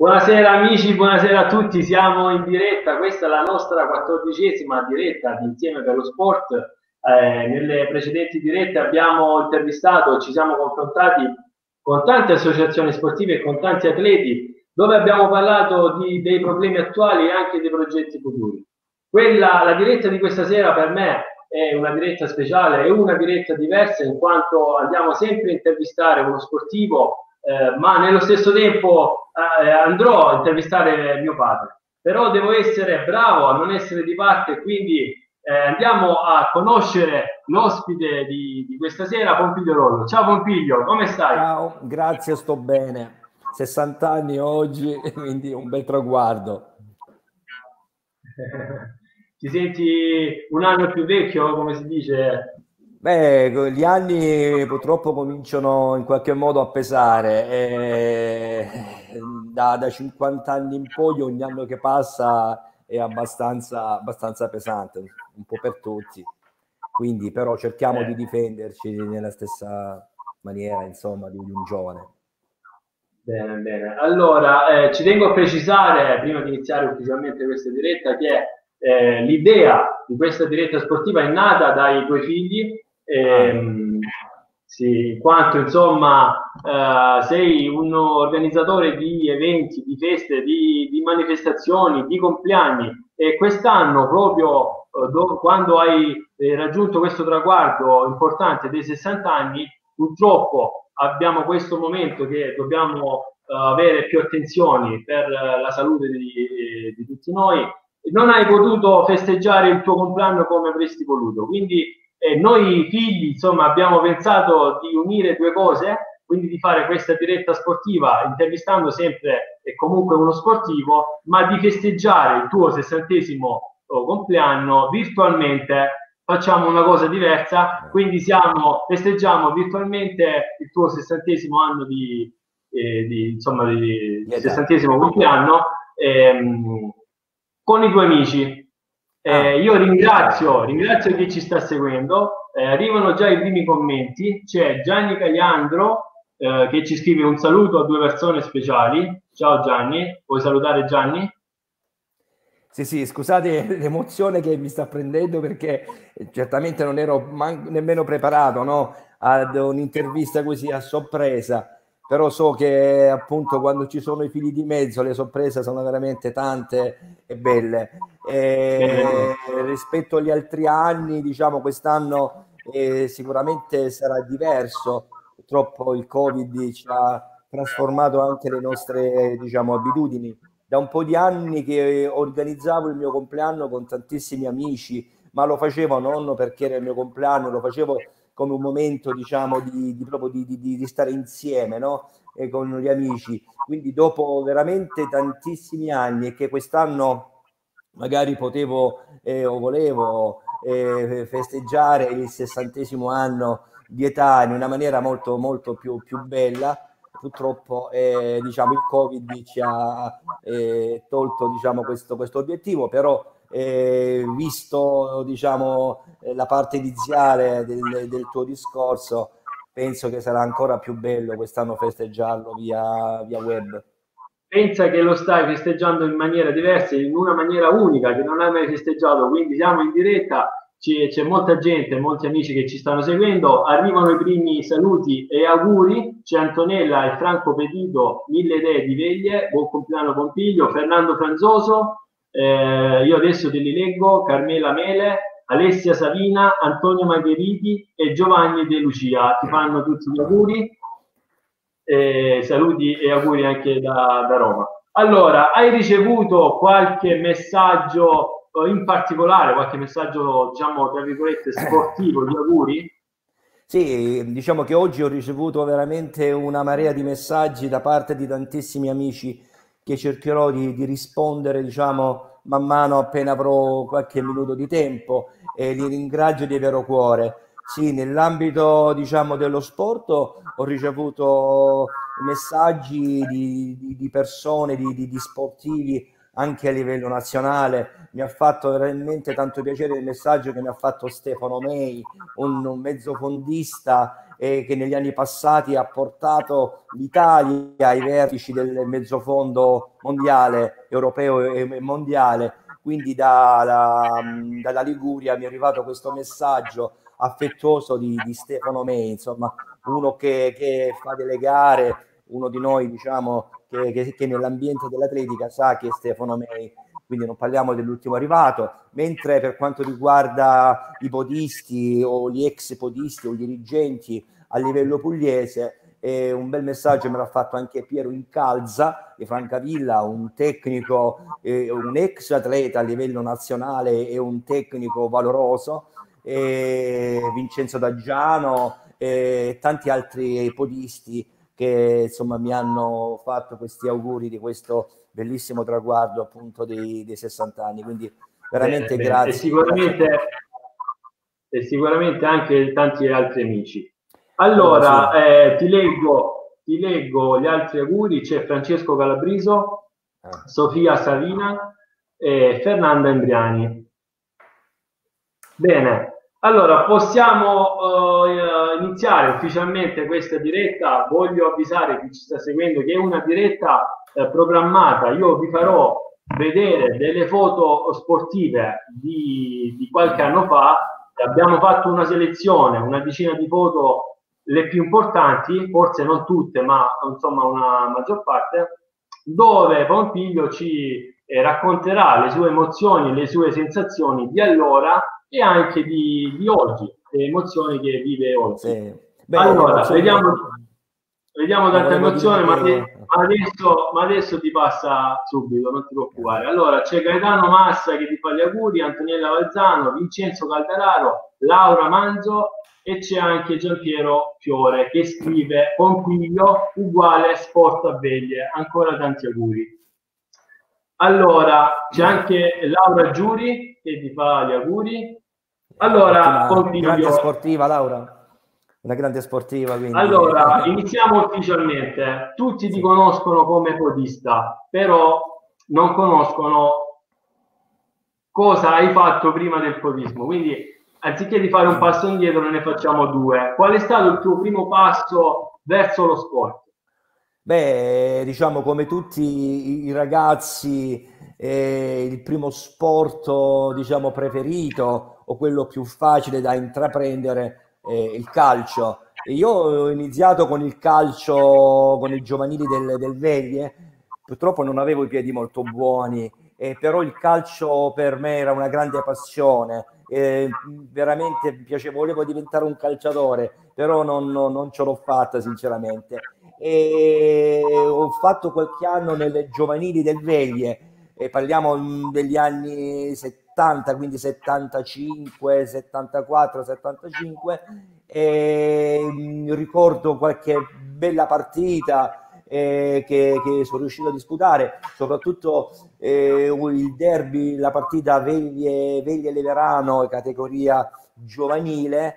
Buonasera amici, buonasera a tutti, siamo in diretta, questa è la nostra 14ª diretta di Insieme per lo Sport. Nelle precedenti dirette abbiamo intervistato, ci siamo confrontati con tante associazioni sportive e con tanti atleti, dove abbiamo parlato dei problemi attuali e anche dei progetti futuri. La diretta di questa sera per me è una diretta speciale, è una diretta diversa in quanto andiamo sempre a intervistare uno sportivo, ma nello stesso tempo andrò a intervistare mio padre. Però devo essere bravo a non essere di parte, quindi andiamo a conoscere l'ospite di questa sera, Pompiglio Rollo. Ciao Pompiglio, come stai? Ciao, grazie, sto bene. 60 anni oggi, quindi un bel traguardo. Ti senti un anno più vecchio, come si dice? Beh, gli anni purtroppo cominciano in qualche modo a pesare. Da 50 anni in poi ogni anno che passa è abbastanza pesante, un po' per tutti. Quindi però cerchiamo di Eh, difenderci nella stessa maniera, insomma, di un giovane. Bene, bene. Allora, ci tengo a precisare, prima di iniziare ufficialmente questa diretta, che l'idea di questa diretta sportiva è nata dai tuoi figli, Ah, sì, in quanto insomma sei un organizzatore di eventi, di feste, di manifestazioni, di compleanni e quest'anno proprio quando hai raggiunto questo traguardo importante dei 60 anni, purtroppo abbiamo questo momento che dobbiamo avere più attenzioni per la salute di tutti noi. Non hai potuto festeggiare il tuo compleanno come avresti voluto, quindi noi figli insomma abbiamo pensato di unire due cose, quindi di fare questa diretta sportiva intervistando sempre e comunque uno sportivo, ma di festeggiare il tuo 60° compleanno virtualmente. Facciamo una cosa diversa, quindi festeggiamo virtualmente il tuo 60° anno insomma, di di età. 60° compleanno con i tuoi amici. Ah, Io ok. ringrazio chi ci sta seguendo, arrivano già i primi commenti, c'è Gianni Cagliandro che ci scrive un saluto a due persone speciali. Ciao Gianni, vuoi salutare Gianni? Sì, sì, scusate l'emozione che mi sta prendendo perché certamente non ero nemmeno preparato, no, ad un'intervista così a sorpresa, però so che appunto quando ci sono i fili di mezzo le sorprese sono veramente tante e belle. Bene. Rispetto agli altri anni, diciamo, quest'anno sicuramente sarà diverso. Purtroppo il Covid ci ha trasformato anche le nostre, diciamo, abitudini da un po' di anni che organizzavo il mio compleanno con tantissimi amici, ma lo facevo non perché era il mio compleanno, lo facevo come un momento, diciamo, proprio di stare insieme, no? E con gli amici. Quindi dopo veramente tantissimi anni e che quest'anno magari potevo o volevo festeggiare il 60° anno di età in una maniera molto più bella. Purtroppo diciamo, il Covid ci ha tolto diciamo, questo obiettivo, però visto diciamo, la parte iniziale del tuo discorso, penso che sarà ancora più bello quest'anno festeggiarlo via web. Pensa che lo stai festeggiando in maniera diversa, in una maniera unica che non hai mai festeggiato, quindi siamo in diretta, c'è molta gente, molti amici che ci stanno seguendo, arrivano i primi saluti e auguri, c'è Antonella e Franco Petito, mille idee di veglie, buon compleanno Pompiglio, Fernando Franzoso, io adesso te li leggo, Carmela Mele, Alessia Savina, Antonio Margheriti e Giovanni De Lucia, ti fanno tutti gli auguri. Saluti e auguri anche da Roma. Allora, hai ricevuto qualche messaggio in particolare, qualche messaggio, diciamo, tra virgolette, sportivo di auguri? Sì, diciamo che oggi ho ricevuto veramente una marea di messaggi da parte di tantissimi amici che cercherò di rispondere, diciamo, man mano appena avrò qualche minuto di tempo e li ringrazio di vero cuore. Sì, nell'ambito, diciamo, dello sport ho ricevuto messaggi di persone, di sportivi anche a livello nazionale. Mi ha fatto veramente tanto piacere il messaggio che mi ha fatto Stefano Mei, un mezzofondista che negli anni passati ha portato l'Italia ai vertici del mezzofondo mondiale, europeo e mondiale. Quindi dalla Liguria mi è arrivato questo messaggio affettuoso di Stefano May, insomma, uno che fa delle gare, uno di noi, diciamo, che nell'ambiente dell'atletica sa che è Stefano May, quindi non parliamo dell'ultimo arrivato. Mentre per quanto riguarda i podisti o gli ex podisti o gli dirigenti a livello pugliese, un bel messaggio me l'ha fatto anche Piero Incalza di Francavilla, un tecnico, un ex atleta a livello nazionale e un tecnico valoroso, Vincenzo D'Aggiano e tanti altri podisti che insomma mi hanno fatto questi auguri di questo bellissimo traguardo appunto dei 60 anni, quindi veramente bene. grazie. E sicuramente anche tanti altri amici. Allora, sì. Ti leggo gli altri auguri. C'è Francesco Calabriso, Sofia Savina e Fernanda Embriani. Bene, allora possiamo iniziare ufficialmente questa diretta. Voglio avvisare chi ci sta seguendo che è una diretta programmata. Io vi farò vedere delle foto sportive di qualche anno fa. Abbiamo fatto una selezione, una decina di foto, le più importanti, forse non tutte, ma insomma una maggior parte, dove Pompiglio ci racconterà le sue emozioni, le sue sensazioni di allora e anche di oggi, le emozioni che vive oggi. Sì. Beh, allora, vediamo tanta emozione, ma adesso ti passa subito, non ti preoccupare. Allora, c'è Gaetano Massa che ti fa gli auguri, Antonella Valzano, Vincenzo Caldararo, Laura Manzo e c'è anche Giampiero Fiore che scrive Pompiglio uguale sport a veglie. Ancora tanti auguri. Allora, c'è anche Laura Giuri che ti fa gli auguri. Allora, Pompiglio, grande sportiva, Laura. Una grande sportiva, quindi. Allora, iniziamo ufficialmente. Tutti ti conoscono come podista, però non conoscono cosa hai fatto prima del podismo. Quindi, anziché di fare un passo indietro, ne facciamo due. Qual è stato il tuo primo passo verso lo sport? Beh, diciamo come tutti i ragazzi, il primo sport, diciamo, preferito o quello più facile da intraprendere il calcio. Io ho iniziato con il calcio con i giovanili del Veglie, purtroppo non avevo i piedi molto buoni, però il calcio per me era una grande passione, veramente mi piaceva, volevo diventare un calciatore, però non ce l'ho fatta sinceramente. E ho fatto qualche anno nelle giovanili del Veglie, parliamo degli anni 70, quindi 75, 74, 75, ricordo qualche bella partita che sono riuscito a disputare, soprattutto il derby, la partita Veglie-Leverano, categoria giovanile.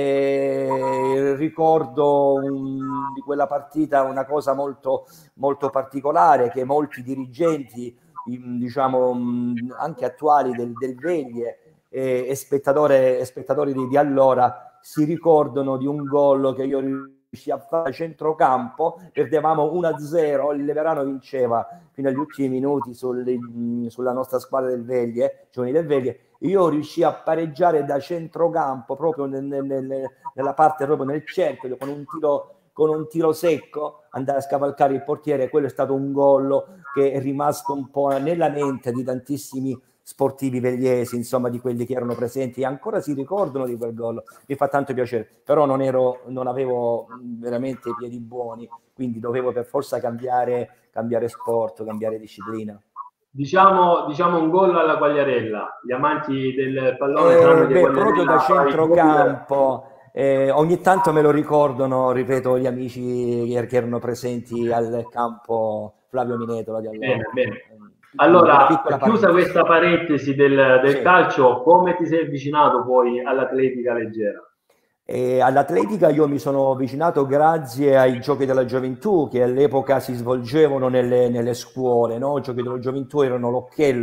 Ricordo di quella partita una cosa molto, molto particolare, che molti dirigenti, diciamo anche attuali del Veglie e spettatori di allora si ricordano di un gol che io riuscì a fare a centrocampo. Perdevamo 1-0, il Leverano vinceva fino agli ultimi minuti sulla nostra squadra del Veglie, giovani del Veglie. Io riuscii a pareggiare da centrocampo proprio nella parte, proprio nel cerchio, con un tiro secco, andare a scavalcare il portiere. Quello è stato un gol che è rimasto un po' nella mente di tantissimi sportivi vegliesi, insomma, di quelli che erano presenti e ancora si ricordano di quel gol. Mi fa tanto piacere, però non avevo veramente i piedi buoni, quindi dovevo per forza cambiare sport, cambiare disciplina. Diciamo un gol alla Quagliarella. Gli amanti del pallone sanno che proprio da centrocampo. Ogni tanto me lo ricordano, ripeto, gli amici che erano presenti al campo Flavio Minetola di allora. Bene. Allora, chiusa questa parentesi del calcio, come ti sei avvicinato poi all'atletica leggera? All'atletica io mi sono avvicinato grazie ai giochi della gioventù che all'epoca si svolgevano nelle scuole, no? I giochi della gioventù erano l'occhiello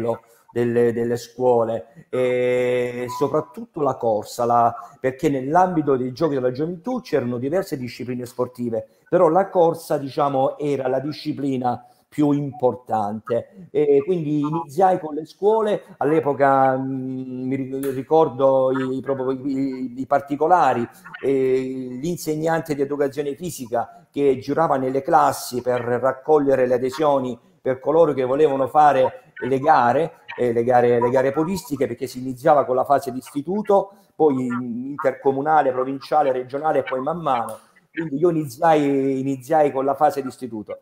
delle scuole, e soprattutto la corsa, perché nell'ambito dei giochi della gioventù c'erano diverse discipline sportive, però la corsa, diciamo, era la disciplina più importante. E quindi iniziai con le scuole, all'epoca ricordo proprio i particolari, gli insegnanti di educazione fisica che giravano nelle classi per raccogliere le adesioni per coloro che volevano fare le gare podistiche, perché si iniziava con la fase di istituto, poi intercomunale, provinciale, regionale e poi man mano. Quindi io iniziai con la fase di istituto.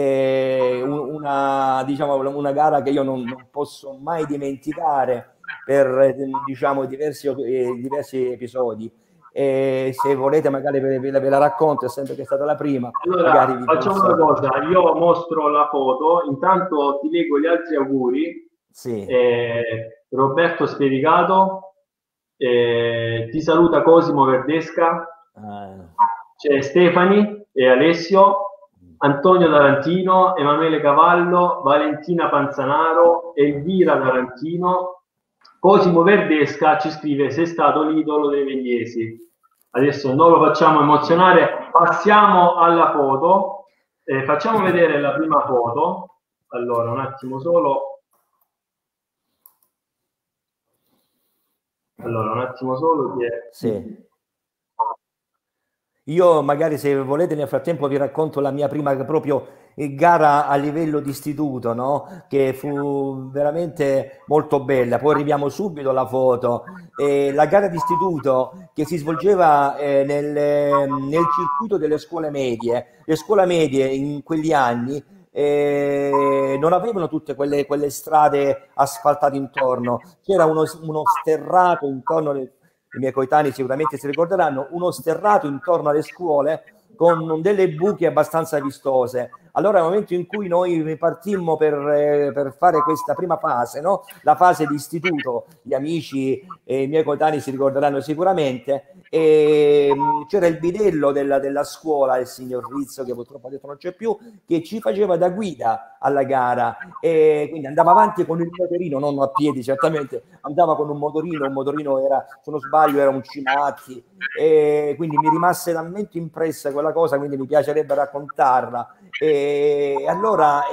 Diciamo, una gara che io non posso mai dimenticare per, diciamo, diversi episodi. Se volete magari ve la racconto, essendo che è stata la prima. Allora, facciamo una cosa, io mostro la foto, intanto ti leggo gli altri auguri. Sì. Roberto Spericato, ti saluta Cosimo Verdesca, c'è Stefani e Alessio, Antonio Tarantino, Emanuele Cavallo, Valentina Panzanaro, Elvira Tarantino. Cosimo Verdesca ci scrive: sei stato l'idolo dei Vegliesi. Adesso non lo facciamo emozionare, passiamo alla foto. Facciamo vedere la prima foto. Allora, un attimo solo. Allora, un attimo solo. Sì. Io magari, se volete, nel frattempo vi racconto la mia prima proprio gara a livello di istituto, no? Che fu veramente molto bella. Poi arriviamo subito alla foto. La gara di istituto che si svolgeva nel circuito delle scuole medie. Le scuole medie in quegli anni non avevano tutte quelle strade asfaltate intorno, c'era uno sterrato intorno. I miei coetanei sicuramente si ricorderanno, uno sterrato intorno alle scuole con delle buche abbastanza vistose. Allora, nel momento in cui noi partimmo per fare questa prima fase, no? La fase di istituto, gli amici e i miei coetanei si ricorderanno sicuramente, c'era il bidello della scuola, il signor Rizzo, che purtroppo adesso non c'è più, che ci faceva da guida alla gara, e quindi andava avanti con il motorino, non a piedi certamente, andava con un motorino era, se non sbaglio, era un Cimatti, e quindi mi rimase talmente impressa quella cosa, quindi mi piacerebbe raccontarla. E allora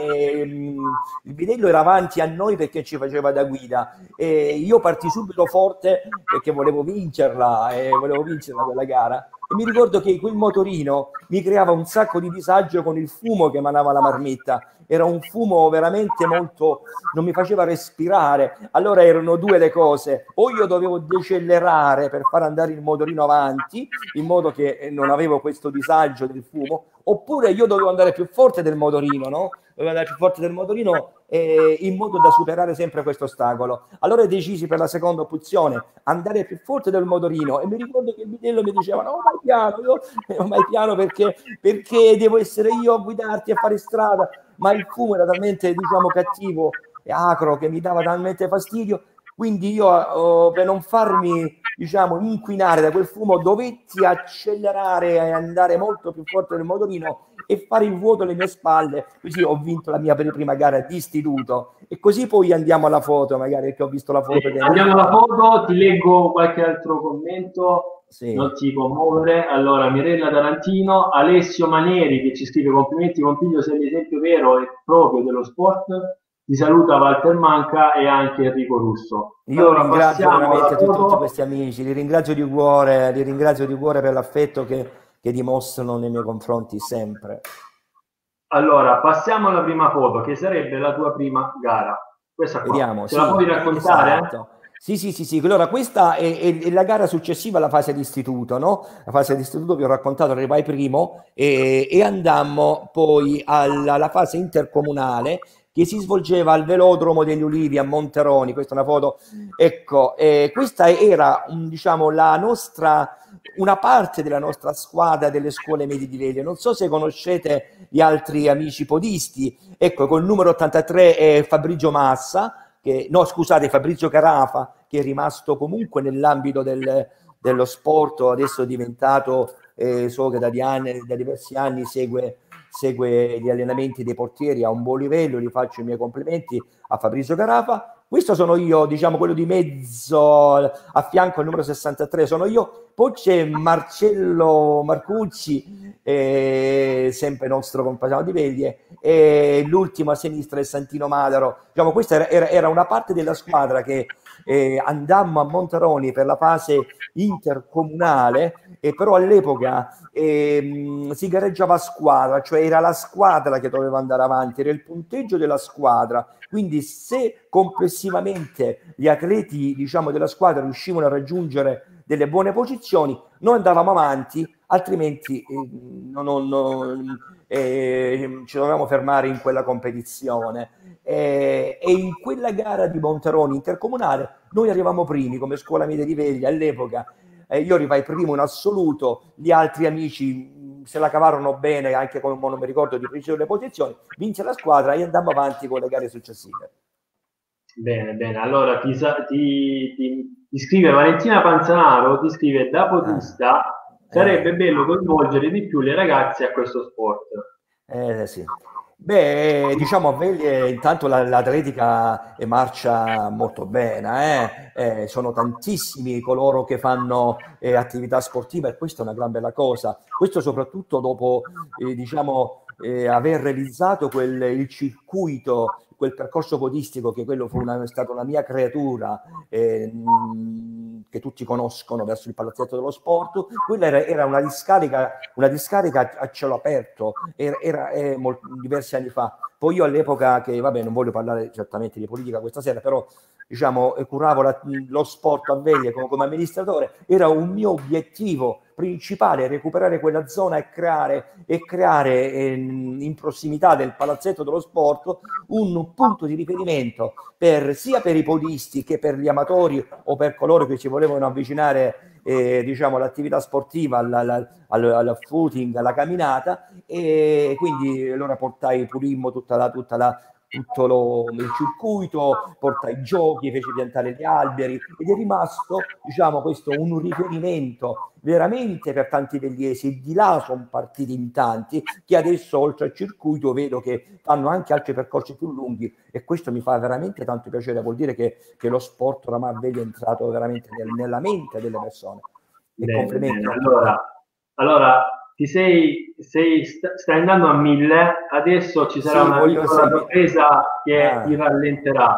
il bidello era avanti a noi perché ci faceva da guida, e io partii subito forte perché volevo vincerla quella gara. E mi ricordo che quel motorino mi creava un sacco di disagio con il fumo che emanava la marmitta. Era un fumo veramente molto, non mi faceva respirare. Allora erano due le cose: o io dovevo decelerare per far andare il motorino avanti, in modo che non avevo questo disagio del fumo, oppure io dovevo andare più forte del motorino, no? Dovevo andare più forte del motorino, in modo da superare sempre questo ostacolo. Allora decisi per la seconda opzione, andare più forte del motorino, e mi ricordo che il bidello mi diceva: no, vai piano perché devo essere io a guidarti a fare strada. Ma il fumo era talmente, diciamo, cattivo e acro, che mi dava talmente fastidio, quindi io, per non farmi, diciamo, inquinare da quel fumo, dovetti accelerare e andare molto più forte del motorino e fare il vuoto alle mie spalle. Così ho vinto la mia prima gara di istituto. E così poi andiamo alla foto, magari, che ho visto la foto. Andiamo alla foto, ti leggo qualche altro commento. Sì. Non ti commuovere. Allora, Mirella Tarantino, Alessio Manieri che ci scrive: complimenti Pompiglio, sei l'esempio vero e proprio dello sport. Ti saluta Walter Manca e anche Enrico Russo. Io allora, ringrazio veramente tutti questi amici, li ringrazio di cuore per l'affetto che dimostrano nei miei confronti sempre. Allora, passiamo alla prima foto, che sarebbe la tua prima gara. Questa qua. Vediamo, Ce la puoi raccontare? Esatto. Sì. Allora, questa è la gara successiva alla fase di istituto, no? La fase di istituto vi ho raccontato, arrivai primo e andammo poi alla fase intercomunale, che si svolgeva al Velodromo degli Ulivi a Monteroni. Questa è una foto, ecco, questa era, diciamo, una parte della nostra squadra delle scuole medie di Velia. Non so se conoscete gli altri amici podisti. Ecco, col numero 83 è Fabrizio Massa, Fabrizio Carafa, che è rimasto comunque nell'ambito dello sport, adesso è diventato, so che da diversi anni segue gli allenamenti dei portieri a un buon livello. Gli faccio i miei complimenti a Fabrizio Carafa. Questo sono io, diciamo, quello di mezzo a fianco, il numero 63, sono io. Poi c'è Marcello Marcucci, sempre nostro compagno di veglie, e l'ultimo a sinistra è Santino Madaro. Diciamo, questa era una parte della squadra che andammo a Monteroni per la fase intercomunale, e però all'epoca si gareggiava a squadra, cioè era la squadra che doveva andare avanti, era il punteggio della squadra. Quindi se complessivamente gli atleti, diciamo, della squadra riuscivano a raggiungere delle buone posizioni, noi andavamo avanti, altrimenti ci dovevamo fermare in quella competizione. E in quella gara di Monteroni intercomunale noi arrivavamo primi come scuola media di Veglia all'epoca. Io arrivai primo in assoluto, gli altri amici se la cavarono bene, anche come non mi ricordo di preciso le posizioni, vinse la squadra e andammo avanti con le gare successive. Bene, bene. Allora ti scrive Valentina Panzanaro, ti scrive da podista, sarebbe bello coinvolgere di più le ragazze a questo sport. Sì. Beh, diciamo a Veglie intanto l'atletica marcia molto bene, sono tantissimi coloro che fanno attività sportiva e questa è una gran bella cosa. Questo soprattutto dopo diciamo, aver realizzato il circuito, quel percorso podistico che quello è stata una mia creatura che tutti conoscono verso il palazzetto dello sport. Quella era una discarica a cielo aperto, era diversi anni fa. Poi io all'epoca, che vabbè non voglio parlare certamente di politica questa sera, però diciamo curavo lo sport a Veglie come amministratore, era un mio obiettivo principale recuperare quella zona e creare in prossimità del palazzetto dello sport un punto di riferimento sia per i podisti che per gli amatori o per coloro che ci volevano avvicinare diciamo all'attività sportiva, al footing, alla camminata, e quindi allora portai pulimmo tutto il circuito, portai giochi, feci piantare gli alberi ed è rimasto, diciamo, questo un riferimento veramente per tanti vegliesi, e di là sono partiti in tanti che adesso oltre al circuito vedo che fanno anche altri percorsi più lunghi, e questo mi fa veramente tanto piacere, vuol dire che lo sport oramai è entrato veramente nella mente delle persone. E Bene, complimenti bene. a tutti. Allora stai andando a 1000, adesso ci sarà Sì, una voglio piccola sì. sorpresa che ti rallenterà.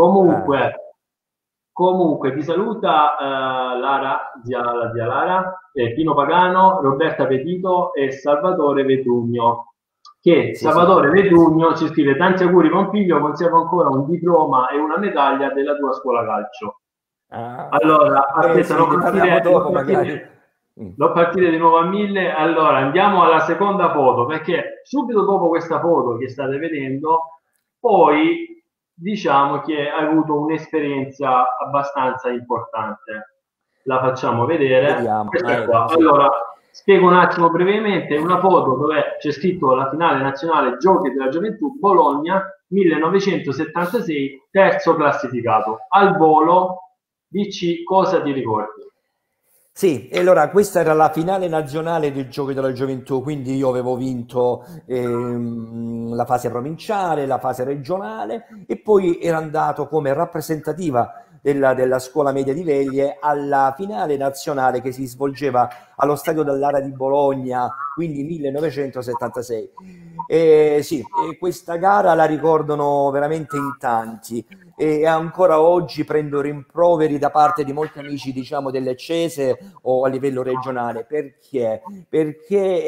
Comunque ti saluta Lara, la zia Lara, Pino Pagano, Roberta Petito e Salvatore Vetugno. Che Sì, sì. Salvatore Vetugno ci scrive: tanti auguri Pompiglio, conservo ancora un diploma e una medaglia della tua scuola calcio. Allora, aspetta, sì, ne parliamo dopo magari. non partire di nuovo a 1000. Allora, andiamo alla seconda foto, perché subito dopo questa foto che state vedendo, poi diciamo che hai avuto un'esperienza abbastanza importante. La facciamo vedere. Vediamo. Questa è qua. Ecco, sì. Allora, spiego un attimo brevemente, una foto dove c'è scritto la finale nazionale Giochi della Gioventù Bologna 1976, terzo classificato. Al volo, dici cosa ti ricordi? Sì, e allora questa era la finale nazionale dei Giochi della Gioventù, quindi io avevo vinto la fase provinciale, la fase regionale, e poi ero andato come rappresentativa della scuola media di Veglie alla finale nazionale che si svolgeva allo stadio dell'Ara di Bologna, quindi 1976. Sì, e questa gara la ricordano veramente in tanti, e ancora oggi prendo rimproveri da parte di molti amici, diciamo, dell'Eccese o a livello regionale. Perché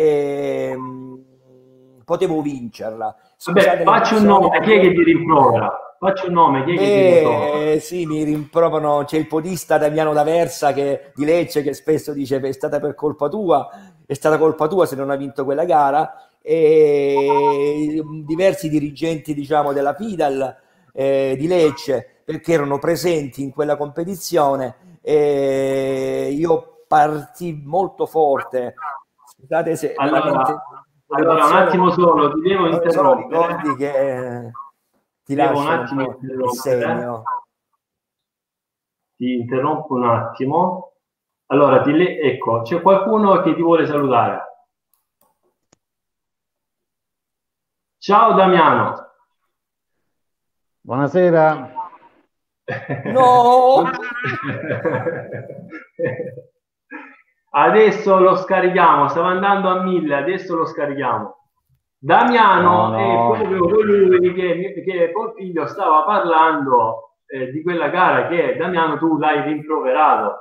potevo vincerla. Vabbè, Scusate faccio un l'emozione nome, chi è che perché ti rimprovera? Faccio un nome, chi è che ti rimprovera? sì, mi rimproverano. C'è il podista Damiano D'Aversa di Lecce che spesso dice: è stata per colpa tua, è stata colpa tua se non hai vinto quella gara. E diversi dirigenti, diciamo, della FIDAL di Lecce, perché erano presenti in quella competizione, e io partii molto forte. Scusate se veramente Allora, un l'emozione, attimo solo, ti devo sono interrompere. ricordi che ti Devo un lasciano un attimo po' il interrompere. segno. Ti interrompo un attimo. Allora, ecco, c'è qualcuno che ti vuole salutare. Ciao Damiano. Buonasera. No! Adesso lo scarichiamo, stava andando a 1000, adesso lo scarichiamo. No, Damiano è no. proprio colui che Pompiglio stava parlando di quella gara che Damiano tu l'hai rimproverato.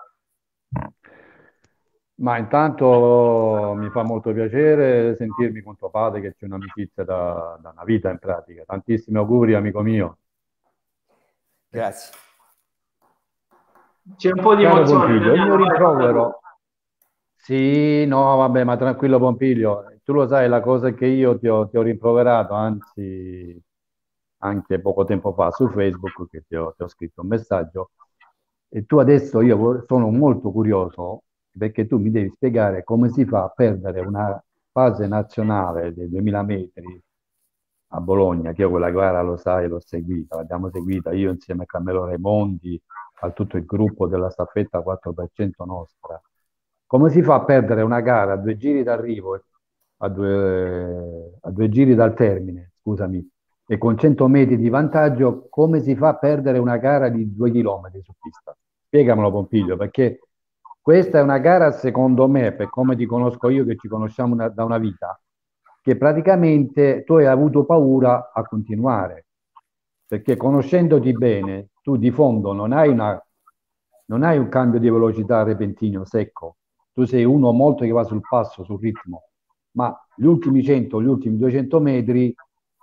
Ma intanto mi fa molto piacere sentirmi con tuo padre, che c'è un'amicizia da una vita in pratica. Tantissimi auguri, amico mio. Grazie. C'è un po' di Caro emozione, Pompiglio, il mio Damiano, vai, rimprovero... Sì, no, vabbè, ma tranquillo Pompiglio, tu lo sai, la cosa che io ti ho rimproverato, anzi anche poco tempo fa su Facebook, che ti ho scritto un messaggio, e tu adesso sono molto curioso perché tu mi devi spiegare come si fa a perdere una fase nazionale dei 2000 metri a Bologna, che io quella gara lo sai, l'ho seguita, l'abbiamo seguita io insieme a Carmelo Raimondi, a tutto il gruppo della staffetta 4% nostra. Come si fa a perdere una gara a 2 giri d'arrivo, a due giri dal termine, scusami, e con 100 metri di vantaggio, come si fa a perdere una gara di 2 chilometri su pista? Spiegamelo, Pompiglio, perché questa è una gara, secondo me, per come ti conosco io, che ci conosciamo da una vita, che praticamente tu hai avuto paura a continuare, perché conoscendoti bene, tu di fondo non hai un cambio di velocità repentino, secco, tu sei uno molto che va sul passo, sul ritmo, ma gli ultimi 100, gli ultimi 200 metri,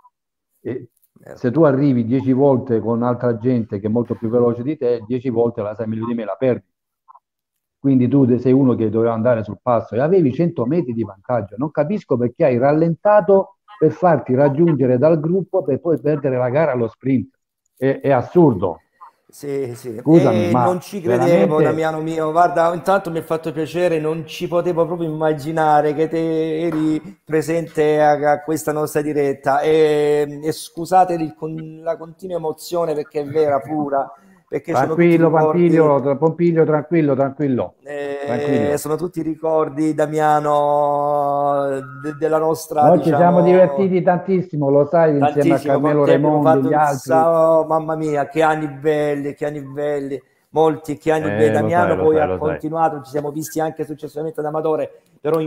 se tu arrivi 10 volte con altra gente che è molto più veloce di te, 10 volte la sai meglio di me, la perdi. Quindi tu sei uno che doveva andare sul passo e avevi 100 metri di vantaggio. Non capisco perché hai rallentato per farti raggiungere dal gruppo per poi perdere la gara allo sprint. È assurdo. Sì, sì. Scusami, E ma non ci credevo, veramente... Damiano mio. Guarda, intanto mi è fatto piacere, non ci potevo proprio immaginare che te eri presente a questa nostra diretta. E scusate la continua emozione perché è vera, pura, perché sono tutti Tranquillo, ricordi. Pompiglio, tranquillo, tranquillo. Tranquillo. Sono tutti ricordi, Damiano, della nostra, Noi ci siamo diciamo, divertiti tantissimo, lo sai, insieme a tantissimo con Carmelo te. Abbiamo Raimondi e fatto gli un altri. sacco, mamma mia, che anni belli, molti, che anni belli. Lo sai, Damiano lo poi sai, ha lo sai. continuato, ci siamo visti anche successivamente ad Amatore, però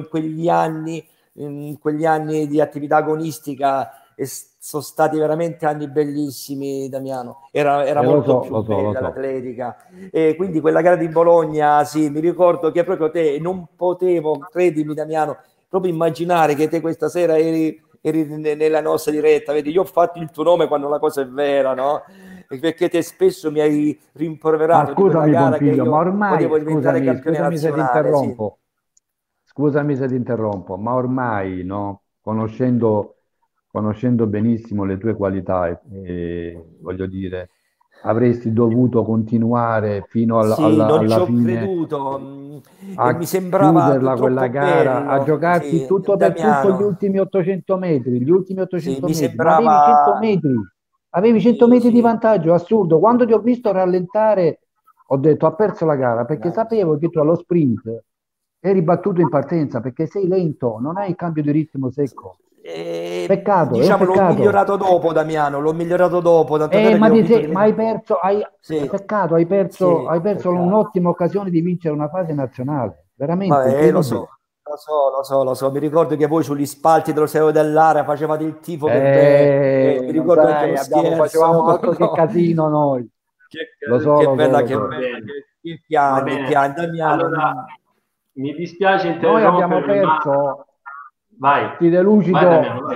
in quegli anni di attività agonistica, sono stati veramente anni bellissimi, Damiano. Era Lo molto so, più lo so, lo bella so. l'atletica. E quindi quella gara di Bologna, sì, mi ricordo che proprio te, non potevo, credimi Damiano, proprio immaginare che te questa sera eri nella nostra diretta. Vedi, io ho fatto il tuo nome quando la cosa è vera, no? E perché te spesso mi hai Ma rimproverato di quella scusami, gara che Pompiglio, ma io ormai, potevo diventare campione nazionale, sì. scusami se ti interrompo, ma ormai, no, conoscendo benissimo le tue qualità, voglio dire, avresti dovuto continuare fino Sì, non ci alla ho fine creduto, e mi a sembrava chiuderla quella troppo gara, a bello, giocarti sì, tutto per tutto gli Damiano, ultimi 800 metri, gli ultimi sì, 800 mi metri, ma avevi 100 sembrava, metri, avevi 100 sì, metri di sì, vantaggio, assurdo. Quando ti ho visto rallentare, ho detto ha perso la gara, perché grazie. sapevo che tu allo sprint eri battuto in partenza, perché sei lento, non hai il cambio di ritmo secco. Peccato, è un Diciamo, l'ho peccato. migliorato dopo, Damiano, l'ho migliorato dopo, tanto è vero che ho vinto Ma hai perso, Sì, peccato, sì, hai perso peccato. un'ottima occasione di vincere una fase nazionale, veramente Vabbè, lo so, incredibile. lo so, lo so, lo so. Mi ricordo che voi sugli spalti dello stadio dell'Area facevate il tifo per me. Mi Non ricordo anche sai, lo scherzo. facevamo altro che No. casino noi. Che, Lo so, che lo so, bella, lo che Va so. bella, bene, che va piani, bene. piani. Damiano, Allora, mi dispiace Noi abbiamo interrompervi, ma perso, vai, ti vai Damiano, delucido vai.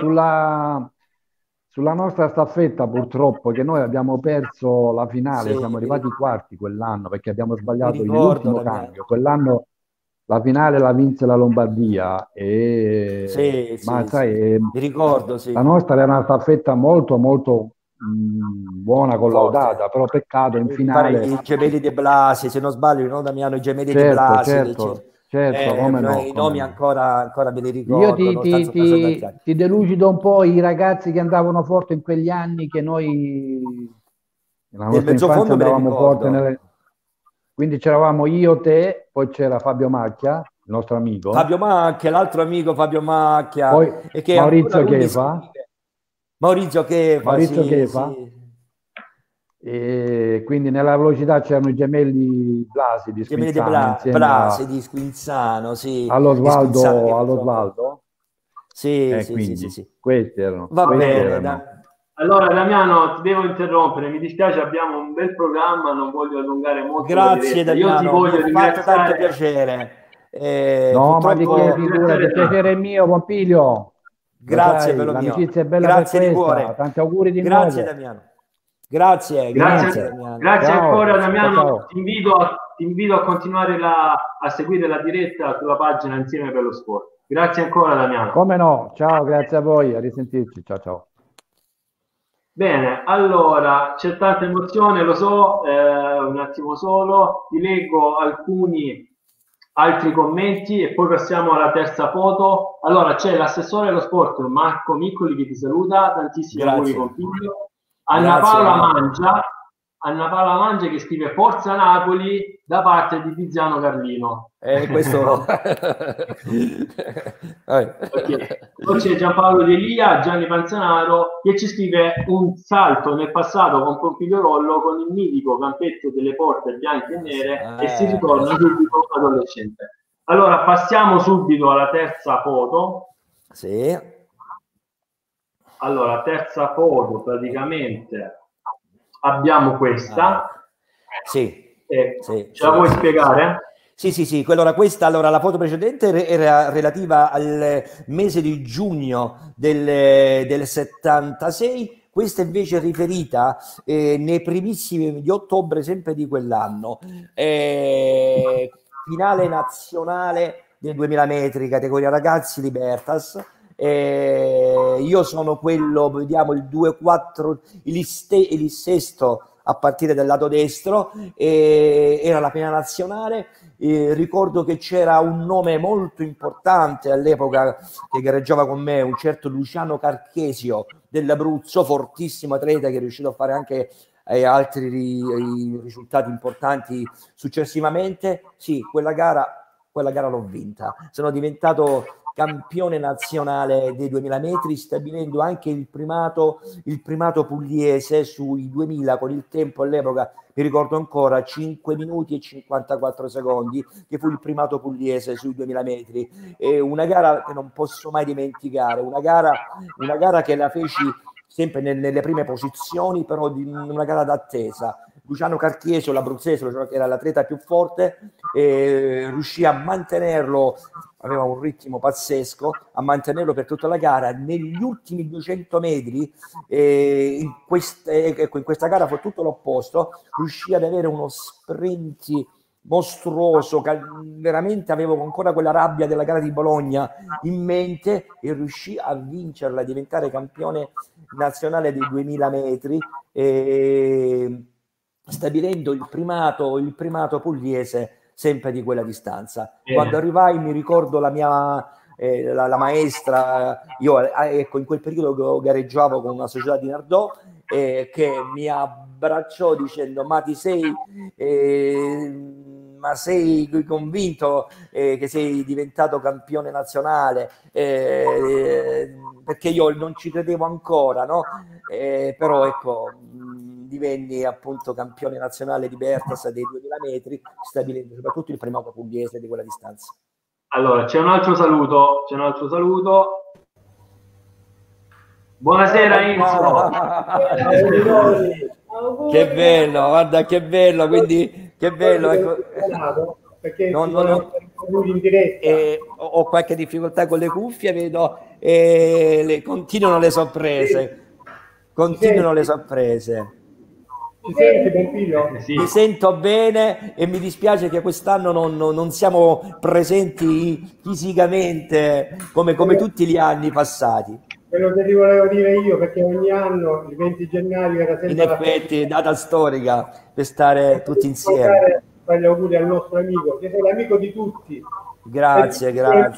sulla nostra staffetta purtroppo, che noi abbiamo perso la finale, sì, siamo arrivati quarti quell'anno perché abbiamo mi sbagliato ricordo, l'ultimo Damiano. cambio. Quell'anno la finale la vinse la Lombardia, Sì, ma sì, sai, sì. Mi ricordo, sì. la nostra era una staffetta molto, molto buona, Forte. collaudata, però peccato in Mi pare finale. i gemelli De Blasi, se non sbaglio, no, Damiano, i gemelli De Certo, Blasi. certo, certo, come no, I come nomi no. ancora me li Io ricordo, nonostante sono passati tanti anni. ti delucido un po' i ragazzi che andavano forte in quegli anni, che noi nella Del nostra infanzia mezzofondo me ne andavamo forte ricordo. nelle... Quindi c'eravamo io, te, poi c'era Fabio Macchia, il nostro amico, Fabio Macchia, l'altro amico Fabio poi Macchia, e che ancora Maurizio lui mi Chefa, scrive. Maurizio Chefa, Maurizio sì, Chefa, sì. E quindi nella velocità c'erano i gemelli Blasi di Squinzano insieme Blasi di Squinzano, sì, all'Osvaldo. Sì, sì, sì, Quindi sì, sì. questi erano. Va bene, erano. Allora Damiano, ti devo interrompere, mi dispiace, abbiamo un bel programma, non voglio allungare molto la grazie diretta. Io ti Damiano, voglio mi ha fatto tanto ringraziare. piacere. No, ma di che Purtroppo, figurati, il piacere è mio, Pompilio. Lo grazie sai, bello mio, l'amicizia è bella per grazie di questa. cuore, Tanti auguri di grazie nuovo. Damiano, grazie, grazie Grazie, Damiano. grazie Ciao, ancora ciao, Damiano, ciao. ti invito a continuare a seguire la diretta sulla pagina Insieme per lo Sport. Grazie ancora Damiano. Come no? Ciao, grazie a voi, a risentirci. Ciao, ciao. Bene, allora c'è tanta emozione, lo so, un attimo solo, ti leggo alcuni altri commenti e poi passiamo alla terza foto. Allora c'è l'assessore allo sport Marco Miccoli che ti saluta, tantissimi auguri Grazie. Pompilio. Grazie, Anna Paola Mangia che scrive Forza Napoli da parte di Tiziano Carlino. Questo Okay. Poi c'è Giampaolo De Elia, Gianni Panzanaro che ci scrive un salto nel passato con Pompilio Rollo con il mitico campetto delle porte bianche e nere e si ritorna subito adolescente. Allora passiamo subito alla terza foto. Sì. Allora, terza foto praticamente abbiamo questa. Sì. Ce la vuoi spiegare? Sì. Allora, la foto precedente era relativa al mese di giugno del 76, questa invece è riferita nei primissimi di ottobre sempre di quell'anno. Finale nazionale del 2000 metri, categoria ragazzi Libertas. Io sono quello, vediamo, il 2-4, il sesto a partire dal lato destro, era la prima nazionale. Ricordo che c'era un nome molto importante all'epoca che gareggiava con me, un certo Luciano Carchesio dell'Abruzzo, fortissimo atleta che è riuscito a fare anche altri risultati importanti successivamente. Sì, quella gara l'ho vinta, sono diventato campione nazionale dei 2000 metri, stabilendo anche il primato pugliese sui 2000 con il tempo all'epoca, mi ricordo ancora, 5 minuti e 54 secondi, che fu il primato pugliese sui 2000 metri. Una gara che non posso mai dimenticare, una gara che la feci sempre nelle prime posizioni, però di una gara d'attesa. Luciano Carchiesio, l'abruzzese, che era l'atleta più forte, riuscì a mantenerlo, aveva un ritmo pazzesco, a mantenerlo per tutta la gara. Negli ultimi 200 metri, in questa gara fu tutto l'opposto, riuscì ad avere uno sprint mostruoso, veramente avevo ancora quella rabbia della gara di Bologna in mente e riuscì a vincerla, a diventare campione nazionale dei 2000 metri, stabilendo il primato pugliese sempre di quella distanza. Quando arrivai mi ricordo la mia la maestra, io ecco in quel periodo gareggiavo con una società di Nardò, che mi abbracciò dicendo ma sei convinto che sei diventato campione nazionale? Perché io non ci credevo ancora, no? Però ecco, divenni appunto campione nazionale di Bertas dei 2000 metri, stabilendo soprattutto il primato pugliese di quella distanza. Allora, c'è un altro saluto. Buonasera Enzo. Che bello, guarda che bello, quindi che bello, ecco. Perché ho qualche difficoltà con le cuffie, vedo, continuano le sorprese. Ci senti, Pompilio? Sì. Mi sento bene e mi dispiace che quest'anno non siamo presenti fisicamente come tutti gli anni passati. Quello che ti volevo dire io, perché ogni anno il 20 gennaio era sempre in effetti data storica per stare tutti insieme. Fare gli auguri al nostro amico, che sei l'amico di tutti. Grazie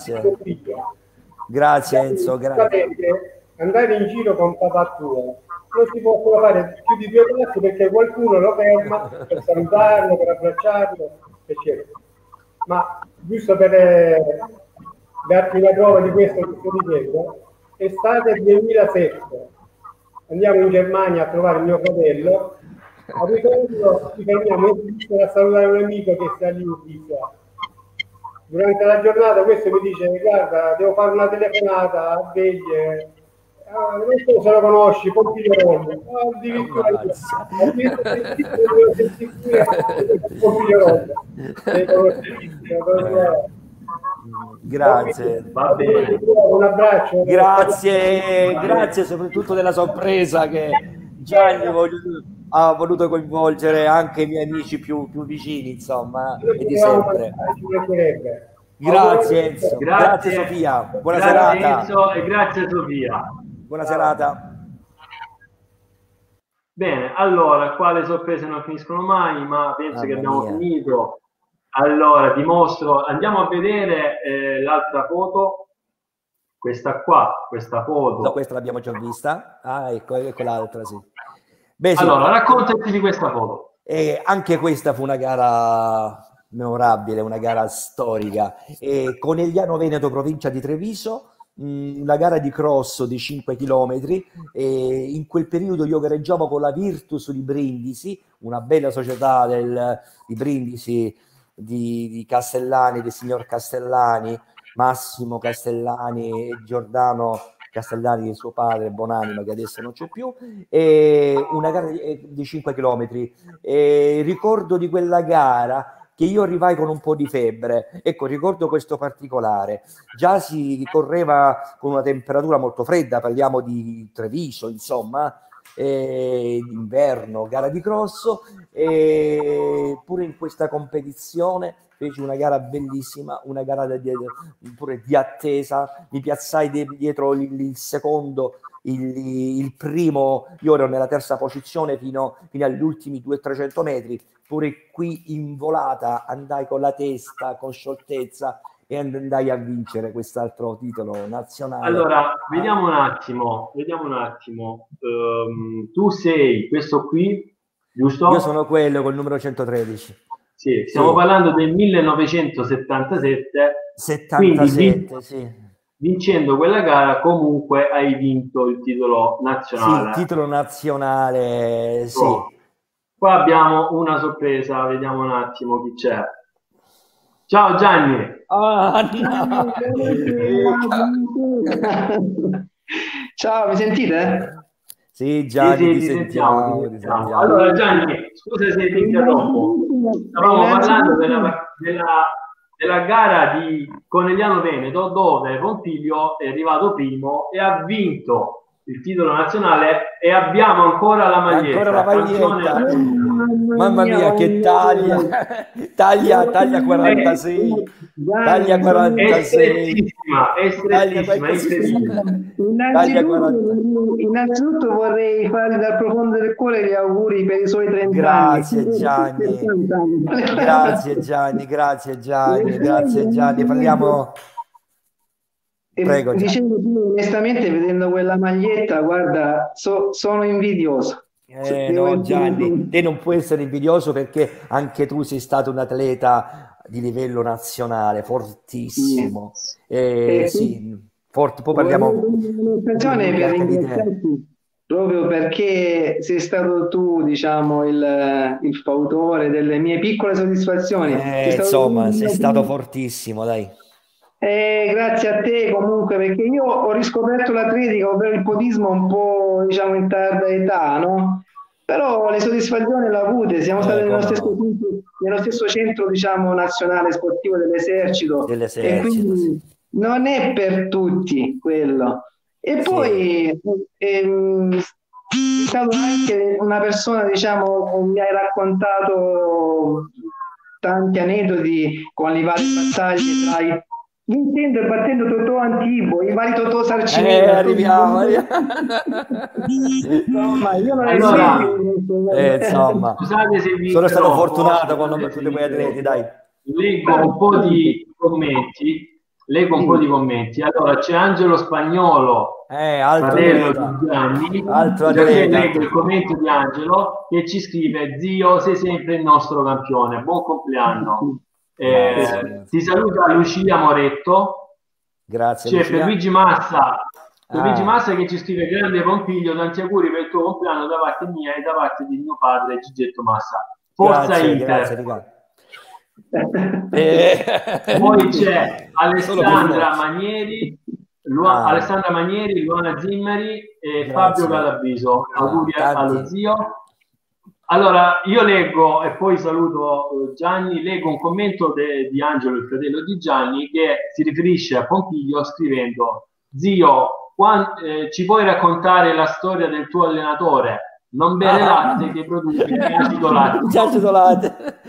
Enzo, grazie. Andare in giro con papà tuo non si possono fare più di 2 passi perché qualcuno lo ferma per salutarlo, per abbracciarlo, eccetera. Ma giusto per darti la prova di questo che sto dicendo, estate 2007 andiamo in Germania a trovare mio fratello A ritorno ci fermiamo in Svizzera a salutare un amico che sta lì in Svizzera. Durante la giornata questo mi dice: guarda, devo fare una telefonata a Veglie. Non so se lo conosci, Pompigliaroli. Grazie. Va bene. Un abbraccio. Grazie soprattutto della sorpresa che Gianni ha voluto coinvolgere anche i miei amici più vicini, insomma, e di sempre. Grazie Enzo, grazie Sofia, buona serata. Enzo e grazie Sofia. Buona serata. Bene, allora, qua le sorprese non finiscono mai, ma penso che abbiamo finito. Allora, ti mostro, andiamo a vedere l'altra foto. Questa qua, questa foto. No, questa l'abbiamo già vista. Ah, ecco l'altra, sì. Beh, sì. Allora, raccontati di questa foto. Anche questa fu una gara memorabile, una gara storica. Conegliano Veneto, provincia di Treviso, una gara di cross di 5 km. In quel periodo io gareggiavo con la Virtus di Brindisi, una bella società di Brindisi, di Castellani, del signor Castellani, Massimo Castellani e Giordano Castellani, di suo padre Bonanima, che adesso non c'è più, una gara di 5 km. Ricordo di quella gara che io arrivai con un po' di febbre. Ecco, ricordo questo particolare. Già si correva con una temperatura molto fredda, parliamo di Treviso, insomma, inverno, gara di cross, pure in questa competizione feci una gara bellissima, una gara pure di attesa. Mi piazzai dietro il secondo, il primo, io ero nella terza posizione fino agli ultimi 200-300 metri. Pure qui in volata andai con la testa, con scioltezza, e andai a vincere quest'altro titolo nazionale. Allora, vediamo un attimo. Tu sei questo qui, giusto? Io sono quello col numero 113. Sì, stiamo parlando del 1977. 77, sì. Vincendo quella gara comunque hai vinto il titolo nazionale. Sì, il titolo nazionale, sì. Qua abbiamo una sorpresa, vediamo un attimo chi c'è. Ciao Gianni. Ciao, mi sentite? Sì, Gianni, ti sentiamo. Allora Gianni, scusa se ti interrompo. Stavamo parlando della gara di Conegliano Veneto, dove Pompiglio è arrivato primo e ha vinto il titolo nazionale, e abbiamo ancora la maglietta. Mamma mia, che taglia 46, taglia 46, è strettissima. Innanzitutto vorrei fare dal profondo del cuore gli auguri per i suoi 30 anni. Grazie Gianni, parliamo. Prego, dicevo, onestamente, vedendo quella maglietta, guarda, sono invidioso. No, Gianni, te non puoi essere invidioso, perché anche tu sei stato un atleta di livello nazionale fortissimo. Sì, forte. Poi parliamo proprio perché sei stato tu, diciamo, il fautore delle mie piccole soddisfazioni. Insomma, sei stato fortissimo, dai. Grazie a te comunque, perché io ho riscoperto l'atletica, ovvero il podismo, un po', diciamo, in tarda età, no? Però le soddisfazioni le ho avute. Siamo stati nello stesso centro, diciamo, nazionale sportivo dell'esercito, e quindi non è per tutti quello. E poi è stato anche una persona, diciamo, mi hai raccontato tanti aneddoti con le varie battaglie tra vincendo e battendo Totò Antibo, i vari Totò Sarcini. Arriviamo. Insomma, io non insomma, sono stato fortunato quando ho battuto quei atleti, dai. Leggo un po' di commenti. Allora, c'è Angelo Spagnolo, fratello di Gianni. Leggo il commento di Angelo, che ci scrive: zio, sei sempre il nostro campione, buon compleanno. Ti saluta Lucia Moretto. Grazie. C'è Luigi Massa Luigi Massa che ci scrive: grande Pompiglio, tanti auguri per il tuo compleanno da parte mia e da parte di mio padre Gigetto Massa. Forza grazie, Inter. Grazie, Poi c'è Alessandra Manieri, Luana Zimmeri e grazie. Fabio Galabiso. Auguri allo zio. Allora, io leggo e poi saluto Gianni, leggo un commento di Angelo, il fratello di Gianni, che si riferisce a Pompiglio scrivendo: zio, ci puoi raccontare la storia del tuo allenatore? Non bere latte che produce acido latte.